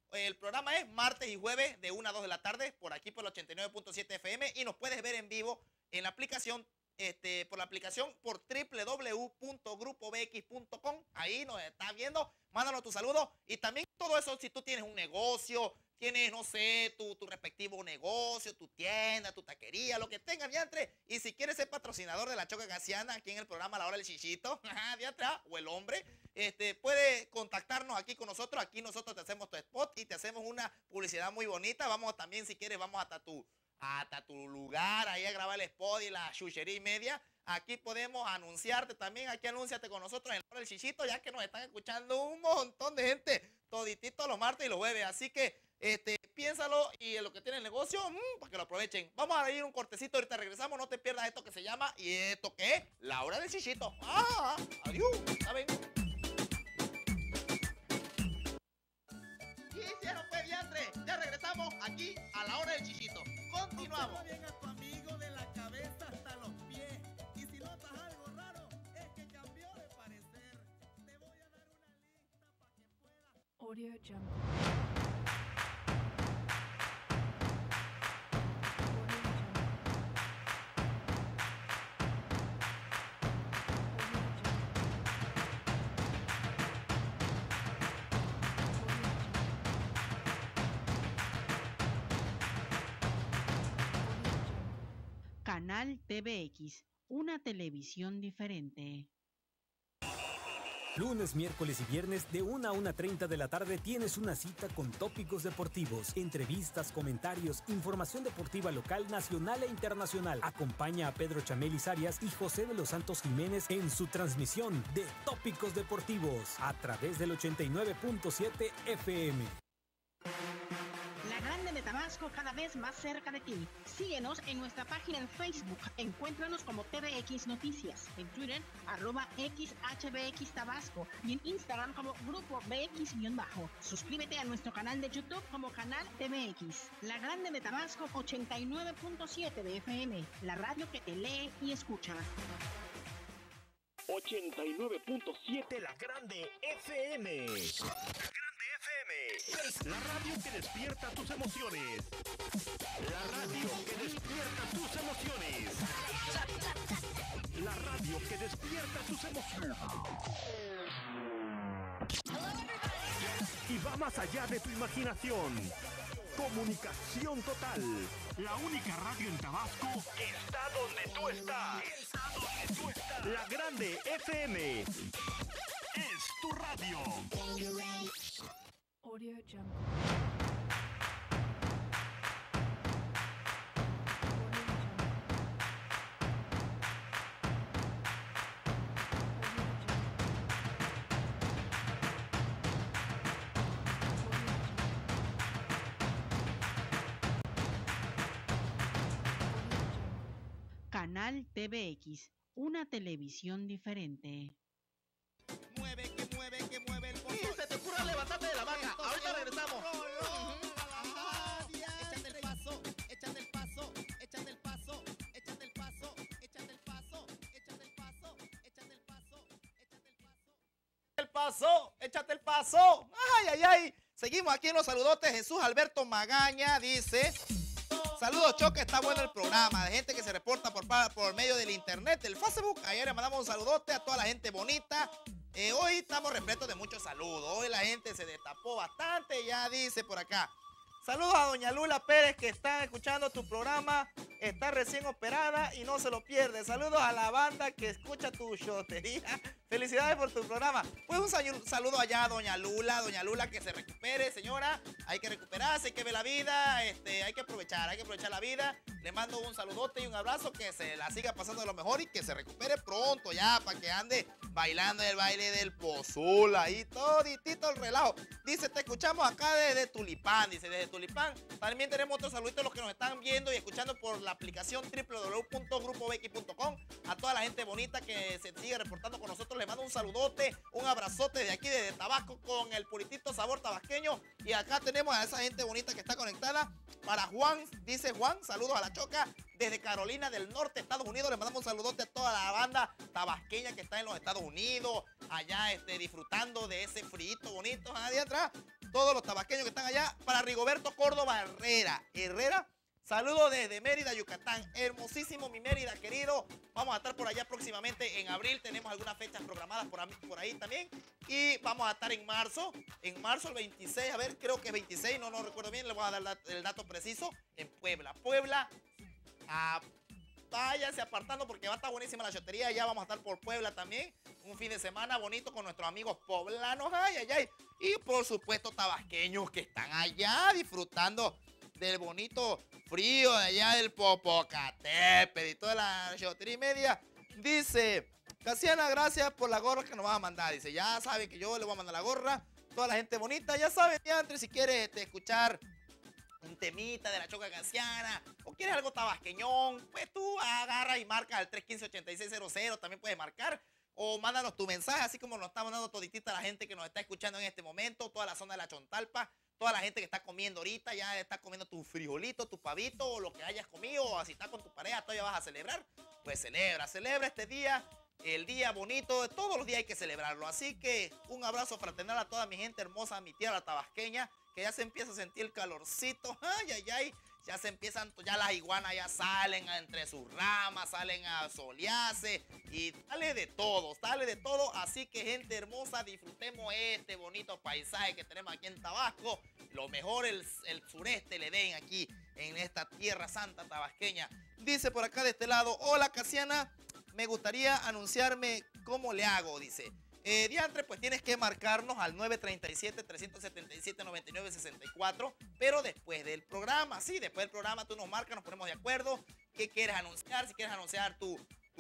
El programa es martes y jueves de una a dos de la tarde, por aquí por el ochenta y nueve punto siete F M, y nos puedes ver en vivo en la aplicación, este, por la aplicación por doble u doble u doble u punto grupo b x punto com. Ahí nos estás viendo, mándanos tu saludo. Y también todo eso, si tú tienes un negocio, tienes, no sé, tu, tu respectivo negocio, tu tienda, tu taquería, lo que tengas, diantre. Y si quieres ser patrocinador de la Choca Casiana aquí en el programa La Hora del Chichito, diantre, o el hombre, este, puede contactarnos aquí con nosotros. Aquí nosotros te hacemos tu spot y te hacemos una publicidad muy bonita. Vamos también, si quieres, vamos hasta tu, hasta tu lugar, ahí a grabar el spot y la chuchería y media. Aquí podemos anunciarte también, aquí anúnciate con nosotros en La Hora del Chichito, ya que nos están escuchando un montón de gente, toditito los martes y los jueves. Así que Este, piénsalo y en lo que tiene el negocio, mmm, para que lo aprovechen. Vamos a ir un cortecito, ahorita regresamos, no te pierdas esto que se llama, ¿y esto qué es? La Hora del Chichito. Ah, adiós, ¿saben? ¿Qué hicieron, pediatre? Ya regresamos aquí a La Hora del Chichito. Continuamos. Bien a tu amigo de la cabeza hasta los pies. Y si notas algo raro, es que cambió de parecer. Te voy a dar una lista para que puedas. Audio Jungle. Canal T V X, una televisión diferente. Lunes, miércoles y viernes de una a una treinta de la tarde tienes una cita con tópicos deportivos, entrevistas, comentarios, información deportiva local, nacional e internacional. Acompaña a Pedro Chamelis Arias y José de los Santos Jiménez en su transmisión de Tópicos Deportivos a través del ochenta y nueve punto siete F M. La Grande de Tabasco, cada vez más cerca de ti. Síguenos en nuestra página en Facebook. Encuéntranos como T V X Noticias. En Twitter, arroba X H B X Tabasco. Y en Instagram como Grupo B X-Bajo. Suscríbete a nuestro canal de YouTube como Canal T V X. La Grande de Tabasco, ochenta y nueve punto siete de F M. La radio que te lee y escucha. ochenta y nueve punto siete La Grande F M. La Grande F M. La radio que despierta tus emociones. La radio que despierta tus emociones. La radio que despierta tus emociones. Y va más allá de tu imaginación. Comunicación total. La única radio en Tabasco está donde tú estás. Está donde tú estás. La Grande F M. Es tu radio. Audio Jungle. Canal T V X, una televisión diferente. Mueve, que mueve, que mueve el Y pozol. se te ocurre levantarte de la vaca. Ahorita regresamos. Échate el paso, échate el paso, échate el paso, échate el paso, échate el paso, échate el paso, échate el paso, échate el paso. El paso, échate el paso. Ay, ay, ay. Seguimos aquí en los saludotes. Jesús Alberto Magaña dice: saludos, Choque, está bueno el programa. De gente que se reporta por, por medio del internet, del Facebook. Ayer le mandamos un saludote a toda la gente bonita. Eh, hoy estamos repletos de muchos saludos. Hoy la gente se destapó bastante. Ya dice por acá: saludos a doña Lula Pérez, que está escuchando tu programa. Está recién operada y no se lo pierde. Saludos a la banda que escucha tu shotería. Felicidades por tu programa. Pues un saludo allá a doña Lula. Doña Lula, que se recupere, señora. Hay que recuperarse, hay que ver la vida. Este, hay que aprovechar, hay que aprovechar la vida. Le mando un saludote y un abrazo. Que se la siga pasando de lo mejor y que se recupere pronto ya, para que ande bailando el baile del pozol. Ahí toditito el relajo. Dice: te escuchamos acá desde Tulipán. Dice: desde Tulipán. También tenemos otros saluditos, los que nos están viendo y escuchando por la aplicación doble u doble u doble u punto grupo b x punto com. A toda la gente bonita que se sigue reportando con nosotros, les mando un saludote, un abrazote de aquí, desde Tabasco, con el puritito sabor tabasqueño. Y acá tenemos a esa gente bonita que está conectada. Para Juan, dice Juan: saludos a la Choca desde Carolina del Norte, Estados Unidos. Les mandamos un saludote a toda la banda tabasqueña que está en los Estados Unidos, allá este, disfrutando de ese frito bonito allá de atrás. todos los tabasqueños que están allá. Para Rigoberto Córdoba Herrera. Herrera, saludos desde Mérida, Yucatán. Hermosísimo mi Mérida, querido. Vamos a estar por allá próximamente en abril. Tenemos algunas fechas programadas por, por ahí también. Y vamos a estar en marzo. En marzo el veintiséis, a ver, creo que veintiséis, no, no recuerdo bien. Le voy a dar el dato preciso. En Puebla. Puebla, a... váyanse apartando porque va a estar buenísima la chotería. Ya vamos a estar por Puebla también. Un fin de semana bonito con nuestros amigos poblanos. Ay, ay, ay. Y por supuesto tabasqueños que están allá disfrutando del bonito frío de allá del Popocatépetl y toda la chotería y media. Dice, Casiana, gracias por la gorra que nos vas a mandar. Dice, ya saben que yo le voy a mandar la gorra. Toda la gente bonita, ya saben, ya entre si quieres este, escuchar un temita de la Choca Casiana, o quieres algo tabasqueñón, pues tú agarra y marca al tres uno cinco, ocho seis cero cero, también puedes marcar, o mándanos tu mensaje, así como nos está mandando toditita la gente que nos está escuchando en este momento, toda la zona de la Chontalpa, toda la gente que está comiendo ahorita, ya está comiendo tu frijolito, tu pavito, o lo que hayas comido, o si estás con tu pareja, todavía vas a celebrar, pues celebra, celebra este día, el día bonito, todos los días hay que celebrarlo, así que un abrazo fraternal a toda mi gente hermosa, a mi tierra tabasqueña, que ya se empieza a sentir el calorcito, ay, ay, ay, ya se empiezan, ya las iguanas ya salen entre sus ramas, salen a solearse y sale de todo, sale de todo, así que gente hermosa, disfrutemos este bonito paisaje que tenemos aquí en Tabasco, lo mejor el, el sureste le den aquí en esta tierra santa tabasqueña. Dice por acá de este lado, hola Casiana, me gustaría anunciarme cómo le hago, dice. Eh, diantre, pues tienes que marcarnos al nueve tres siete, tres siete siete, nueve nueve seis cuatro, pero después del programa, sí, después del programa tú nos marcas, nos ponemos de acuerdo, qué quieres anunciar, si quieres anunciar tu,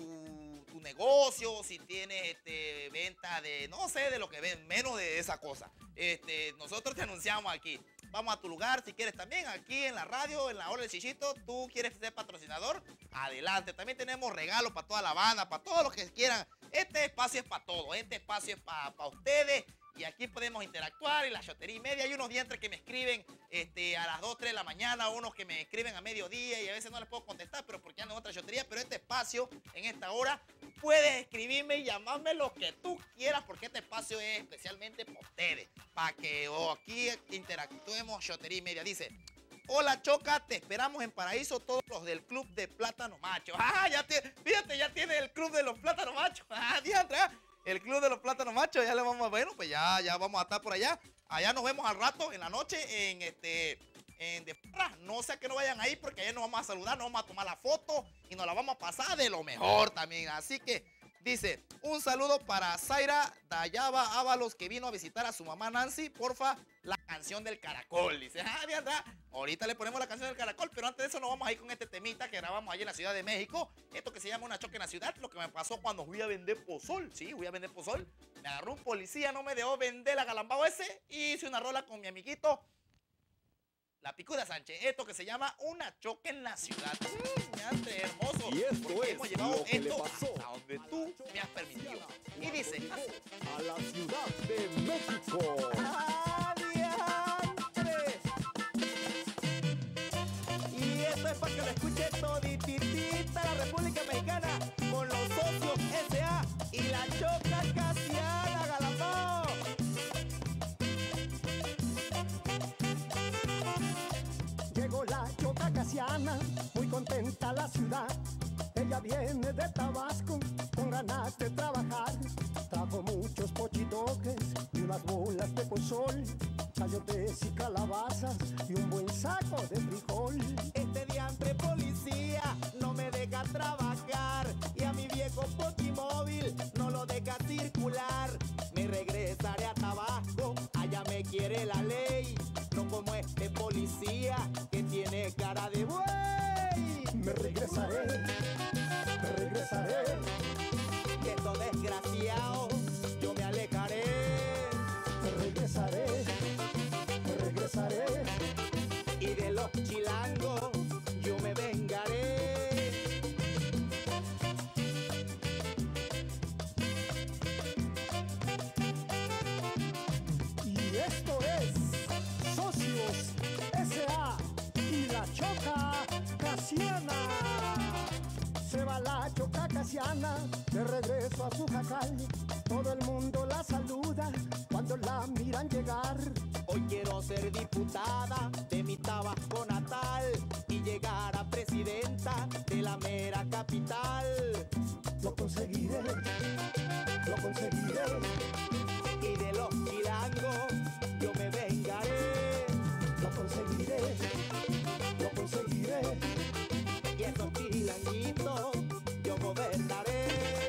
tu, tu negocio, si tienes este, venta de, no sé, de lo que ven, menos de esa cosa. Este, nosotros te anunciamos aquí. Vamos a tu lugar, si quieres también, aquí en la radio, en la hora del chichito, tú quieres ser patrocinador, adelante. También tenemos regalos para toda la banda, para todos los que quieran. Este espacio es para todos, este espacio es para pa ustedes. Y aquí podemos interactuar y la chotería y media. Hay unos diantres que me escriben este, a las dos, tres de la mañana, unos que me escriben a mediodía y a veces no les puedo contestar, pero porque ando en otra chotería. Pero este espacio, en esta hora, puedes escribirme y llamarme lo que tú quieras, porque este espacio es especialmente para ustedes, para que oh, aquí interactuemos chotería y media. Dice, hola Choca, te esperamos en Paraíso todos los del Club de Plátano Macho. Ah, ya tiene, fíjate, ya tiene el Club de los Plátanos Machos. Ah, diantre, ah. El Club de los Plátanos Machos, ya le vamos a, bueno, pues ya, ya vamos a estar por allá. Allá nos vemos al rato, en la noche, en este, en de farra. No sé que no vayan ahí, porque allá nos vamos a saludar, nos vamos a tomar la foto y nos la vamos a pasar de lo mejor también. Así que, dice, un saludo para Zaira Dayaba Ábalos, que vino a visitar a su mamá Nancy, porfa, la canción del caracol. Dice, ah, de verdad, ahorita le ponemos la canción del caracol, pero antes de eso nos vamos a ir con este temita que grabamos allí en la Ciudad de México. Esto que se llama Una Choca en la Ciudad, lo que me pasó cuando fui a vender pozol. Sí, fui a vender pozol. Me agarró un policía, no me dejó vender la galambao ese, y hice una rola con mi amiguito, La Picuda Sánchez. Esto que se llama Una Choca en la Ciudad. Mmm, hermoso. Y esto porque es hemos llevado lo que esto le pasó a donde tú me has permitido. Y dice, a la Ciudad de México. Y esto es para que lo escuche todititita la República Mexicana con los socios S A y la Choca Casiana Galambao. Llegó la Choca Casiana, muy contenta la ciudad. Ella viene de Tabasco con ganas de trabajar. Trajo muchos pochitoques y unas bolas de pozol, chayotes y calabazas y un buen saco de frijol. Este diantre policía no me deja trabajar y a mi viejo pochimóvil no lo deja circular. Me regresaré a Tabasco, allá me quiere la ley, no como este policía que tiene cara de buey. Me regresaré, me regresaré. Y estos desgraciados yo me alejaré. Me regresaré, me regresaré. Y de los chilangos yo me vengaré. Y esto es Socios S A y la Choca Casiana. Se va la Choca Casiana. casiana, de regreso a su jacal, todo el mundo la saluda cuando la miran llegar. Hoy quiero ser diputada de mi Tabasco natal y llegar a presidenta de la mera capital. Lo conseguiré, lo conseguiré. Y de los chilangos yo me vengaré. Lo conseguiré, lo conseguiré. Y esos chilanguitos yo gobernaré.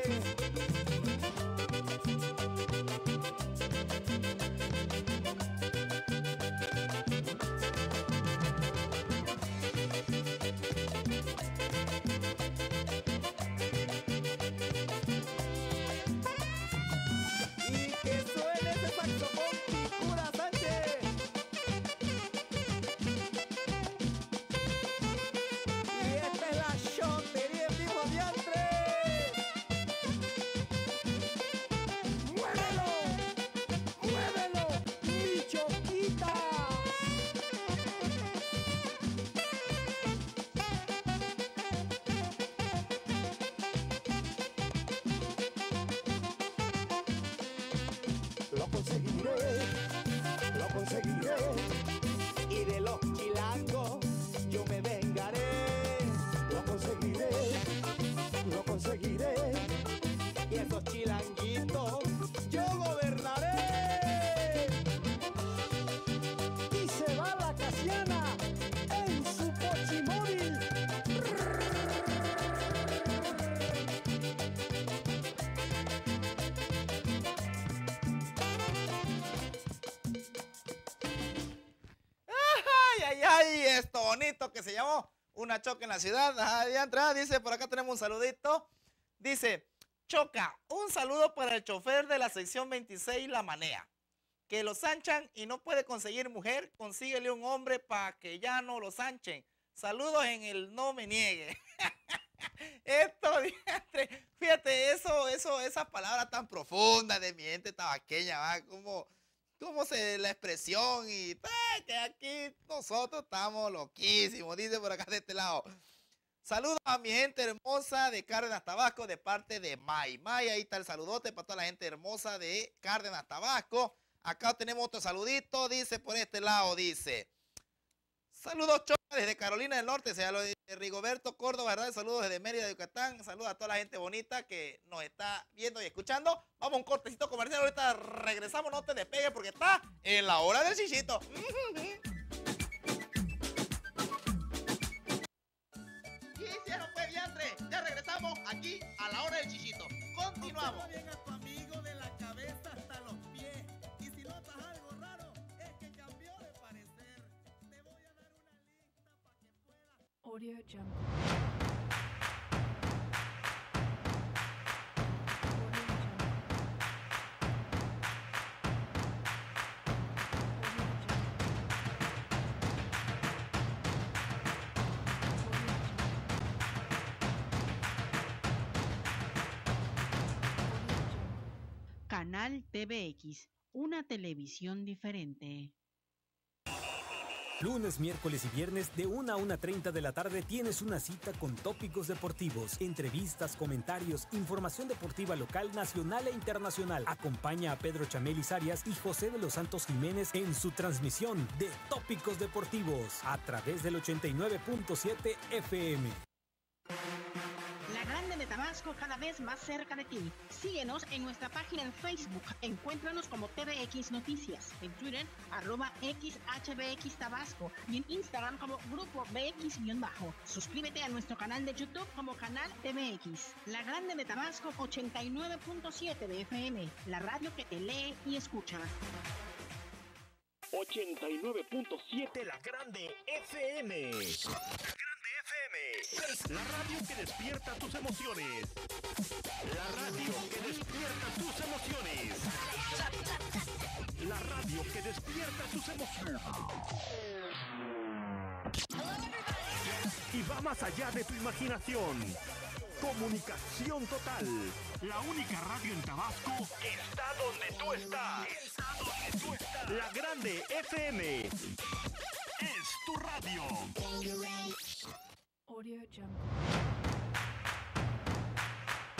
Y que suene ese saxofón, Pura Sánchez. Y esta es la chotería en vivo diantre. ¡Muévelo! ¡Muévelo! ¡Mi choquita! Lo conseguiré, lo conseguiré. Y de los chilangos yo me vengaré. Lo conseguiré, lo conseguiré. Y esos chilanguitos yo gobernaré. Y se va la casiana en su pochimóvil. Ay, ay, ay, esto bonito que se llamó Una Choca en la Ciudad. Ajá, diantre, ah, dice, por acá tenemos un saludito. Dice, Choca, un saludo para el chofer de la sección veintiséis La Manea, que lo sanchan y no puede conseguir mujer, consíguele un hombre para que ya no lo sanchen. Saludos en el no me niegue. Esto, diantre, fíjate, eso, eso, esa palabra tan profunda de mi gente tabaqueña, va, como... ¿Cómo se la expresión? Y eh, que aquí nosotros estamos loquísimos, dice por acá de este lado. Saludos a mi gente hermosa de Cárdenas, Tabasco, de parte de May. May, ahí está el saludote para toda la gente hermosa de Cárdenas, Tabasco. Acá tenemos otro saludito, dice por este lado, dice. Saludos, Choca, desde Carolina del Norte, sea lo de Rigoberto Córdoba, ¿verdad? Saludos desde Mérida, Yucatán. Saludos a toda la gente bonita que nos está viendo y escuchando. Vamos a un cortecito comercial, ahorita regresamos, no te despegues porque está en la hora del chichito. ¿Qué hicieron, pues, diantre? Ya regresamos aquí a la hora del chichito. Continuamos. Bien a tu amigo de la cabeza hasta los pies. Y si notas algo raro, es que cambió de parecer. Te voy a dar una lista para que puedas. Audio Jungle. Canal T V X, una televisión diferente. Lunes, miércoles y viernes de una a una treinta de la tarde tienes una cita con tópicos deportivos, entrevistas, comentarios, información deportiva local, nacional e internacional. Acompaña a Pedro Chamelis Arias y José de los Santos Jiménez en su transmisión de Tópicos Deportivos a través del ochenta y nueve punto siete F M. La Grande de Tabasco, cada vez más cerca de ti. Síguenos en nuestra página en Facebook. Encuéntranos como T V X Noticias. En Twitter, arroba X H B X Tabasco. Y en Instagram como Grupo B X-Bajo. Suscríbete a nuestro canal de YouTube como Canal T V X. La Grande de Tabasco, ochenta y nueve punto siete de F M. La radio que te lee y escucha. ochenta y nueve punto siete La Grande F M. La Grande F M. La radio que despierta tus emociones. La radio que despierta tus emociones. La radio que despierta tus emociones. Y va más allá de tu imaginación. Comunicación total. La única radio en Tabasco está donde tú estás. Está donde tú estás. La Grande F M. Es tu radio. Audio Jungle.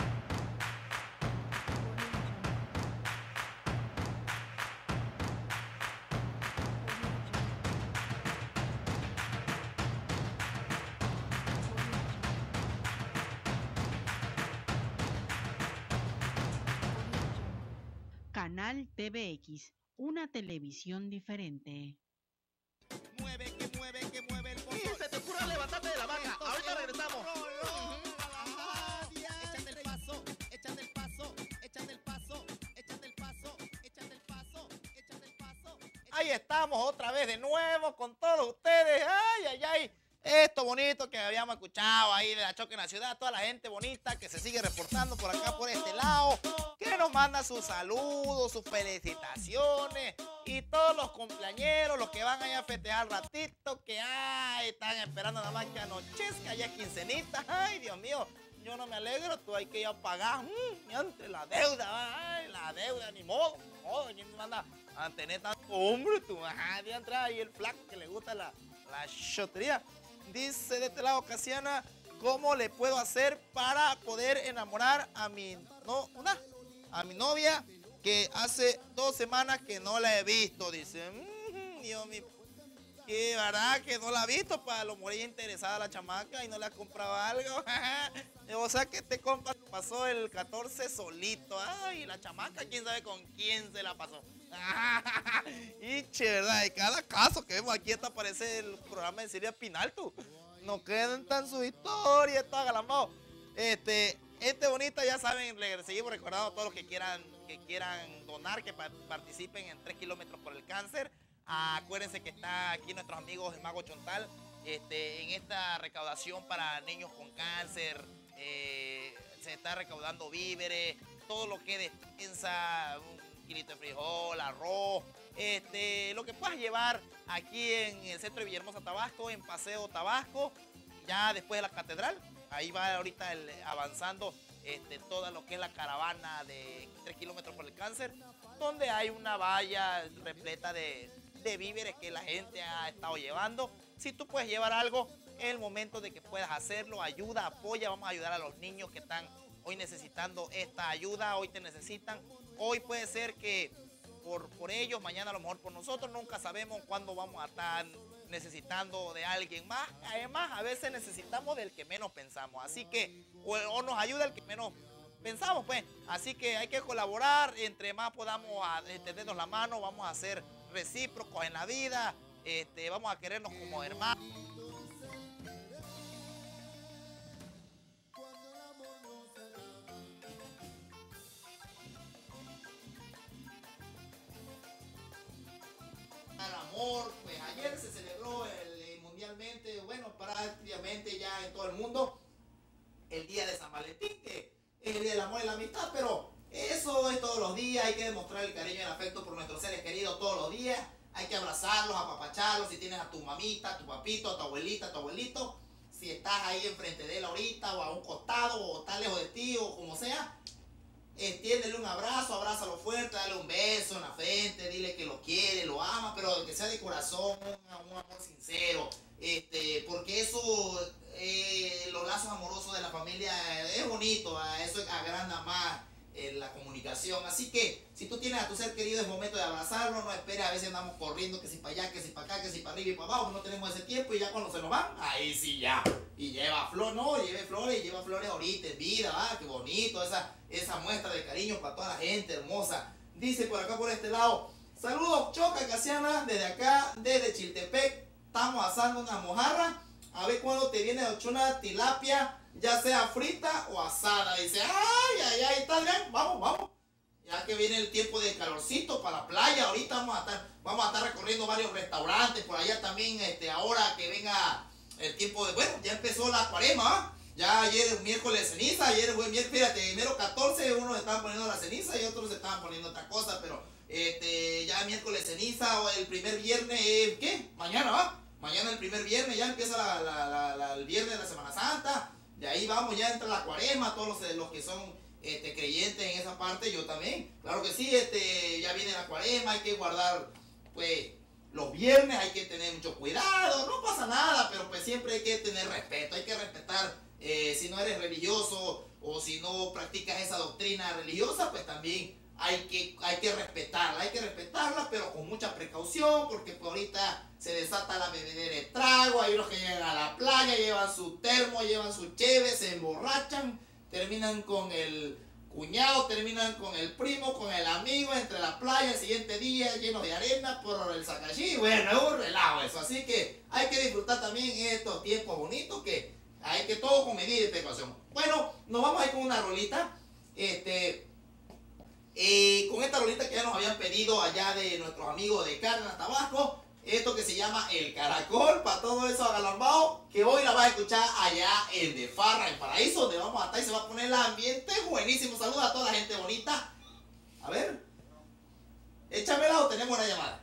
Canal T V X, una televisión diferente. Mueve, que mueve, que mueve el Y pozol. se te ocurre levantarte de la banca. Ahorita regresamos. Échate el paso, échate el paso, échate el paso, échate el paso, échate el paso, échate el paso. Ahí estamos otra vez de nuevo con todos ustedes. Ay, ay, ay. Esto bonito que habíamos escuchado ahí de la Choque en la Ciudad. Toda la gente bonita que se sigue reportando por acá, por este lado. Que nos manda sus saludos, sus felicitaciones. Y todos los cumpleañeros, los que van allá a festejar ratito. Que ay, están esperando nada más que anochezca, ya quincenita. Ay, Dios mío. Yo no me alegro, tú hay que ir a pagar. Mmm, entre la deuda, ay, la deuda, ni modo, ni modo. ¿Quién te manda a tener tanto hombre? Tú, ajá, de entrar ahí el flaco que le gusta la, la chotería. Dice de este lado Casiana, ¿cómo le puedo hacer para poder enamorar a mi, no, una, a mi novia que hace dos semanas que no la he visto? Dice, mmm, Dios mío. Que verdad que no la ha visto, para lo morir interesada la chamaca y no le ha comprado algo. O sea que este compa pasó el catorce solito. Ay, la chamaca, quién sabe con quién se la pasó. Y che, verdad, y cada caso que vemos aquí hasta parece el programa de Silvia Pinal, tú. No quedan tan sus historias, todo agalambado. Este, gente bonita, ya saben, le seguimos recordando a todos los que quieran, que quieran donar, que pa participen en tres kilómetros por el cáncer. Ah, acuérdense que está aquí nuestros amigos de Mago Chontal este, en esta recaudación para niños con cáncer. Eh, se está recaudando víveres, todo lo que despensa, un kilito de frijol, arroz, este, lo que puedas llevar aquí en el centro de Villahermosa, Tabasco, en Paseo Tabasco, ya después de la catedral. Ahí va ahorita el, avanzando este, toda lo que es la caravana de tres kilómetros por el cáncer, donde hay una valla repleta de, de víveres que la gente ha estado llevando. Si tú puedes llevar algo, es el momento de que puedas hacerlo. Ayuda, apoya, vamos a ayudar a los niños que están hoy necesitando esta ayuda, hoy te necesitan. Hoy puede ser que por, por ellos, mañana a lo mejor por nosotros, nunca sabemos cuándo vamos a estar necesitando de alguien más. Además, a veces necesitamos del que menos pensamos, así que, o, o nos ayuda el que menos pensamos, pues. Así que hay que colaborar, entre más podamos extendernos la mano, vamos a ser recíprocos en la vida, este, vamos a querernos como hermanos. Al amor, pues ayer se celebró el, el, mundialmente, bueno, prácticamente ya en todo el mundo, el día de San Valentín, que es el día del amor y la amistad, pero eso es todos los días. Hay que demostrar el cariño y el afecto por nuestros seres queridos todos los días. Hay que abrazarlos, apapacharlos. Si tienes a tu mamita, a tu papito, a tu abuelita, a tu abuelito, si estás ahí enfrente de él ahorita, o a un costado, o está lejos de ti, o como sea, extiéndele un abrazo, abrázalo fuerte, dale un beso en la frente, dile que lo quiere, lo ama, pero que sea de corazón, un, un amor sincero, este, porque eso, eh, los lazos amorosos de la familia es bonito, eso agranda más eh, la comunicación. Así que si tú tienes a tu ser querido, es momento de abrazarlo, no esperes, a veces andamos corriendo que si para allá, que si para acá, que si para arriba y para abajo, no tenemos ese tiempo, y ya cuando se nos van, ahí sí ya, y lleva flores, no, lleve flores, y lleva flores ahorita en vida, ah, qué bonito, esa, esa muestra de cariño para toda la gente hermosa. Dice por acá, por este lado, saludos Choca Casiana, desde acá, desde Chiltepec, estamos asando una mojarra, a ver cuándo te viene de una tilapia, ya sea frita o asada. Dice, ay, ay, ay, está bien, vamos, vamos. Ya que viene el tiempo de calorcito para la playa, ahorita vamos a estar, vamos a estar recorriendo varios restaurantes, por allá también, este, ahora que venga el tiempo de, bueno, ya empezó la cuaresma, ya ayer el miércoles de ceniza, ayer fue miércoles, fíjate, enero catorce, unos estaban poniendo la ceniza y otros estaban poniendo otra cosa, pero este, ya miércoles ceniza, o el primer viernes, eh, ¿qué? Mañana, ¿va? Mañana el primer viernes, ya empieza la, la, la, la, el viernes de la Semana Santa, de ahí vamos, ya entra la cuaresma, todos los, los que son este, creyentes en esa parte, yo también, claro que sí, este, ya viene la cuaresma, hay que guardar, pues, los viernes, hay que tener mucho cuidado, no pasa nada, pero pues siempre hay que tener respeto, hay que respetar, eh, si no eres religioso, o si no practicas esa doctrina religiosa, pues también hay que, hay que respetarla, hay que respetarla, pero con mucha precaución, porque pues ahorita se desata la bebedera de trago, hay unos que llegan a la playa, llevan su termo, llevan su cheve, se emborrachan, terminan con el, cuñado, terminan con el primo, con el amigo, entre la playa, el siguiente día lleno de arena por el Sacachí. Bueno, es un relajo eso. Así que hay que disfrutar también estos tiempos bonitos, que hay que todo con medida y precaución. Bueno, nos vamos a ir con una rolita. Este, eh, con esta rolita que ya nos habían pedido allá de nuestros amigos de Cárdenas, Tabasco. Esto que se llama El Caracol, para todo eso agalambados, que hoy la vas a escuchar allá en De Farra, en Paraíso, donde vamos a estar y se va a poner el ambiente buenísimo. Saludos a toda la gente bonita. A ver, échamela o tenemos una llamada.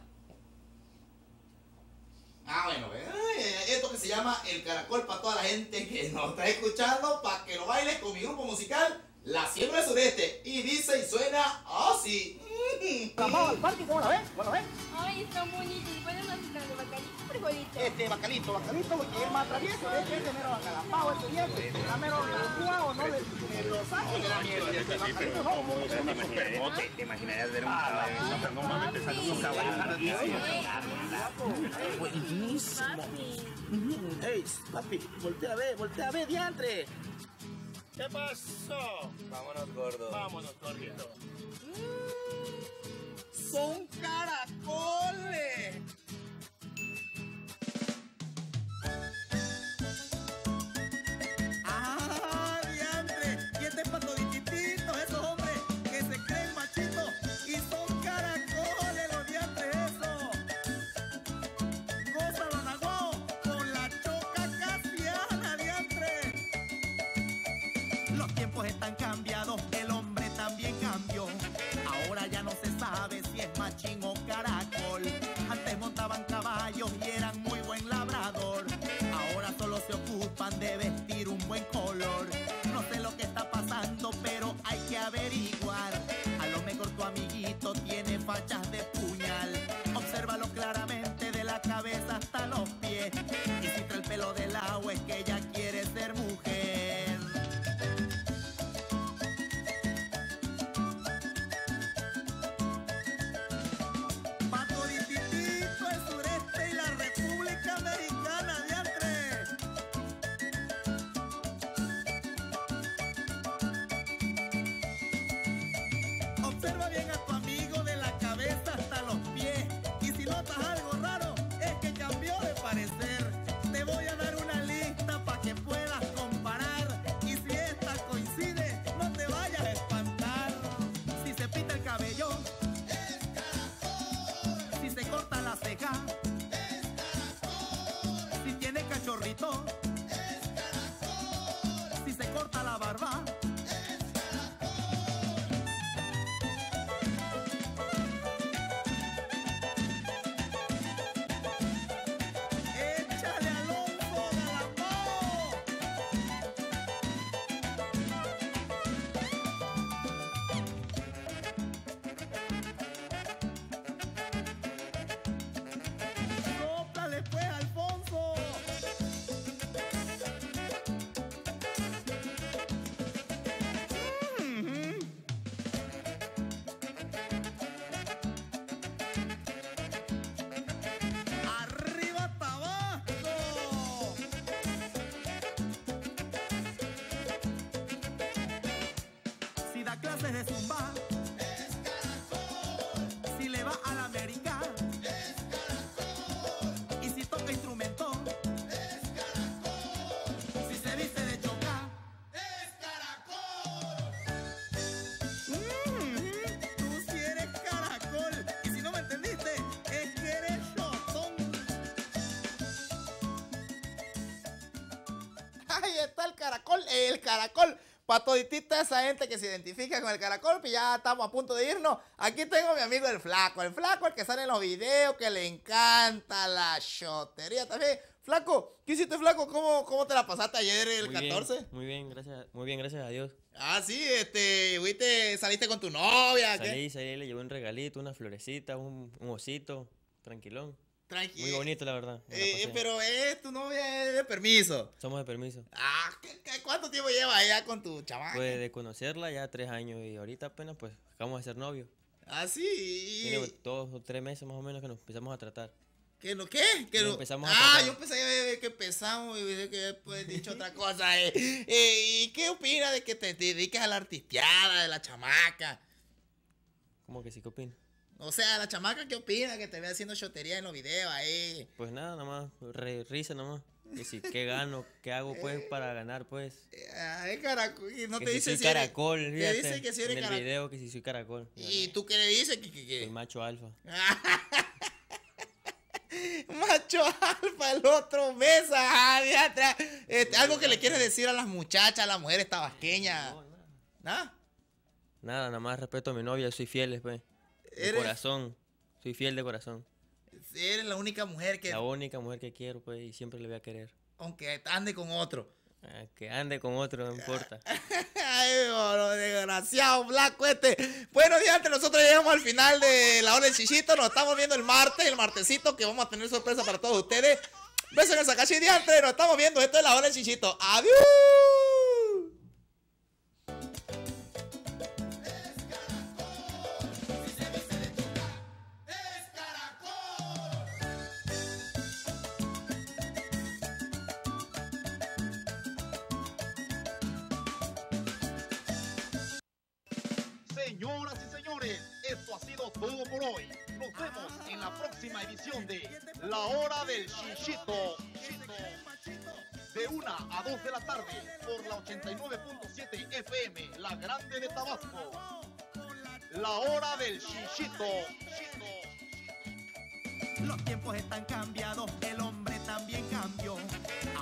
Ah, bueno, esto que se llama El Caracol, para toda la gente que nos está escuchando, para que lo bailes con mi grupo musical La Siembra del Sureste. Y dice y suena así. Vamos al parque, ¿cómo la ves? ¿Cómo la ves? Ay, está bonito. ¿Y cuál es la cita de bacalito, frijolito? Este, bacalito, bacalito, porque es más travieso, es este mero bacalambao, este diente, la mero lengua o no le lo saco de la mierda. Este bacalito no, como un ¿Te imaginarías ver un caballo? Pero normalmente salen unos caballos. Buenísimo. Ey, papi, voltea a ver, voltea a ver, diantre. ¿Qué pasó? Vámonos, gordo. Vámonos, gordito. Son caracoles. Ah, diantre. Y este es para toditititos, esos hombres que se creen machitos y son caracoles los diantres esos. Gózalo, Anaguao, con la choca casiana, diantre. Los tiempos están cambiados, el hombre también cambió. Ahora ya no se sabe si es machín o caracol. Antes montaban caballos y eran muy buen labrador. Ahora solo se ocupan de vestir un buen color. No sé lo que está pasando, pero hay que averiguar. A lo mejor tu amiguito tiene fachas de puñal. Obsérvalo claramente de la cabeza hasta los pies. Y si trae el pelo del agua es que ella quiere ser mujer. Observa bien a tu amigo de la cabeza hasta los pies. Y si notas algo raro, es que cambió de parecer. Te voy a dar una lista para que puedas comparar. Y si esta coincide, no te vayas a espantar. Si se pinta el cabello, es caracol. Si se corta la ceja, es caracol. Si tiene cachorrito, es caracol. Si se corta la barba, pues, Alfonso. Mm-hmm. Arriba Tabasco. Si da clases de zumba, es caracol. Si le va a la América, instrumento, es caracol. Si se viste de choca, es caracol. Mm-hmm. Tú sí eres caracol. Y si no me entendiste, es que eres chotón. Ahí está el caracol, el caracol. Para toditita esa gente que se identifica con el caracol, pues ya estamos a punto de irnos. Aquí tengo a mi amigo el Flaco. El Flaco, el que sale en los videos, que le encanta la chotería también. Flaco, ¿qué hiciste, Flaco? ¿Cómo, cómo te la pasaste ayer el muy catorce? Bien, muy bien, gracias, muy bien, gracias a Dios. Ah, sí, este, ¿viste? ¿Saliste con tu novia? Salí, ¿qué? salí, le llevé un regalito, una florecita, un, un osito, tranquilón. Tranquilo. Muy bonito, la verdad. Eh, pero es tu novia es de permiso. Somos de permiso. Ah, ¿qué, qué, ¿cuánto tiempo llevas allá con tu chaval? Pues de conocerla ya tres años y ahorita apenas pues acabamos de ser novios. Ah, sí. Tiene dos o tres meses más o menos que nos empezamos a tratar. ¿Qué lo qué? ¿Qué lo... Empezamos a ah, tratar. yo pensé que empezamos y pensé que después he dicho otra cosa. Eh. Eh, ¿Y qué opinas de que te dediques a la artisteada de la chamaca? ¿Cómo que sí? ¿Qué opinas? O sea, la chamaca, ¿qué opina? Que te ve haciendo shotería en los videos ahí. Pues nada, nomás, re, risa nomás. Que si, ¿qué gano? ¿Qué hago pues para ganar pues? Ay, caracol. Y no que te si dice soy si eres- caracol, te fíjate. dice que si eres en el caracol. video que si soy caracol. ¿Y tú qué le dices? Que, que, que... Soy macho alfa. Macho alfa, el otro mesa. Ah, diatra. Este, algo que le quieres decir a las muchachas, a las mujeres tabasqueñas. ¿Nada? Nada, nada más respeto a mi novia, soy fiel, pues. De Eres- corazón. Soy fiel de corazón. Eres la única mujer que, La única mujer que quiero, pues, y siempre le voy a querer. aunque ande con otro. Ah, que ande con otro, no importa. Ay, bro, desgraciado, blanco este. Bueno, diante, nosotros llegamos al final de la hora del chichito. Nos estamos viendo el martes, el martesito, que vamos a tener sorpresa para todos ustedes. Besos en el sacachi, diante. Nos estamos viendo. Esto es la hora del chichito. Adiós. Señoras y señores, esto ha sido todo por hoy. Nos vemos en la próxima edición de La Hora del Chichito. De una a dos de la tarde por la ochenta y nueve punto siete F M, La Grande de Tabasco. La Hora del Chichito. Los tiempos están cambiados, el hombre también cambió.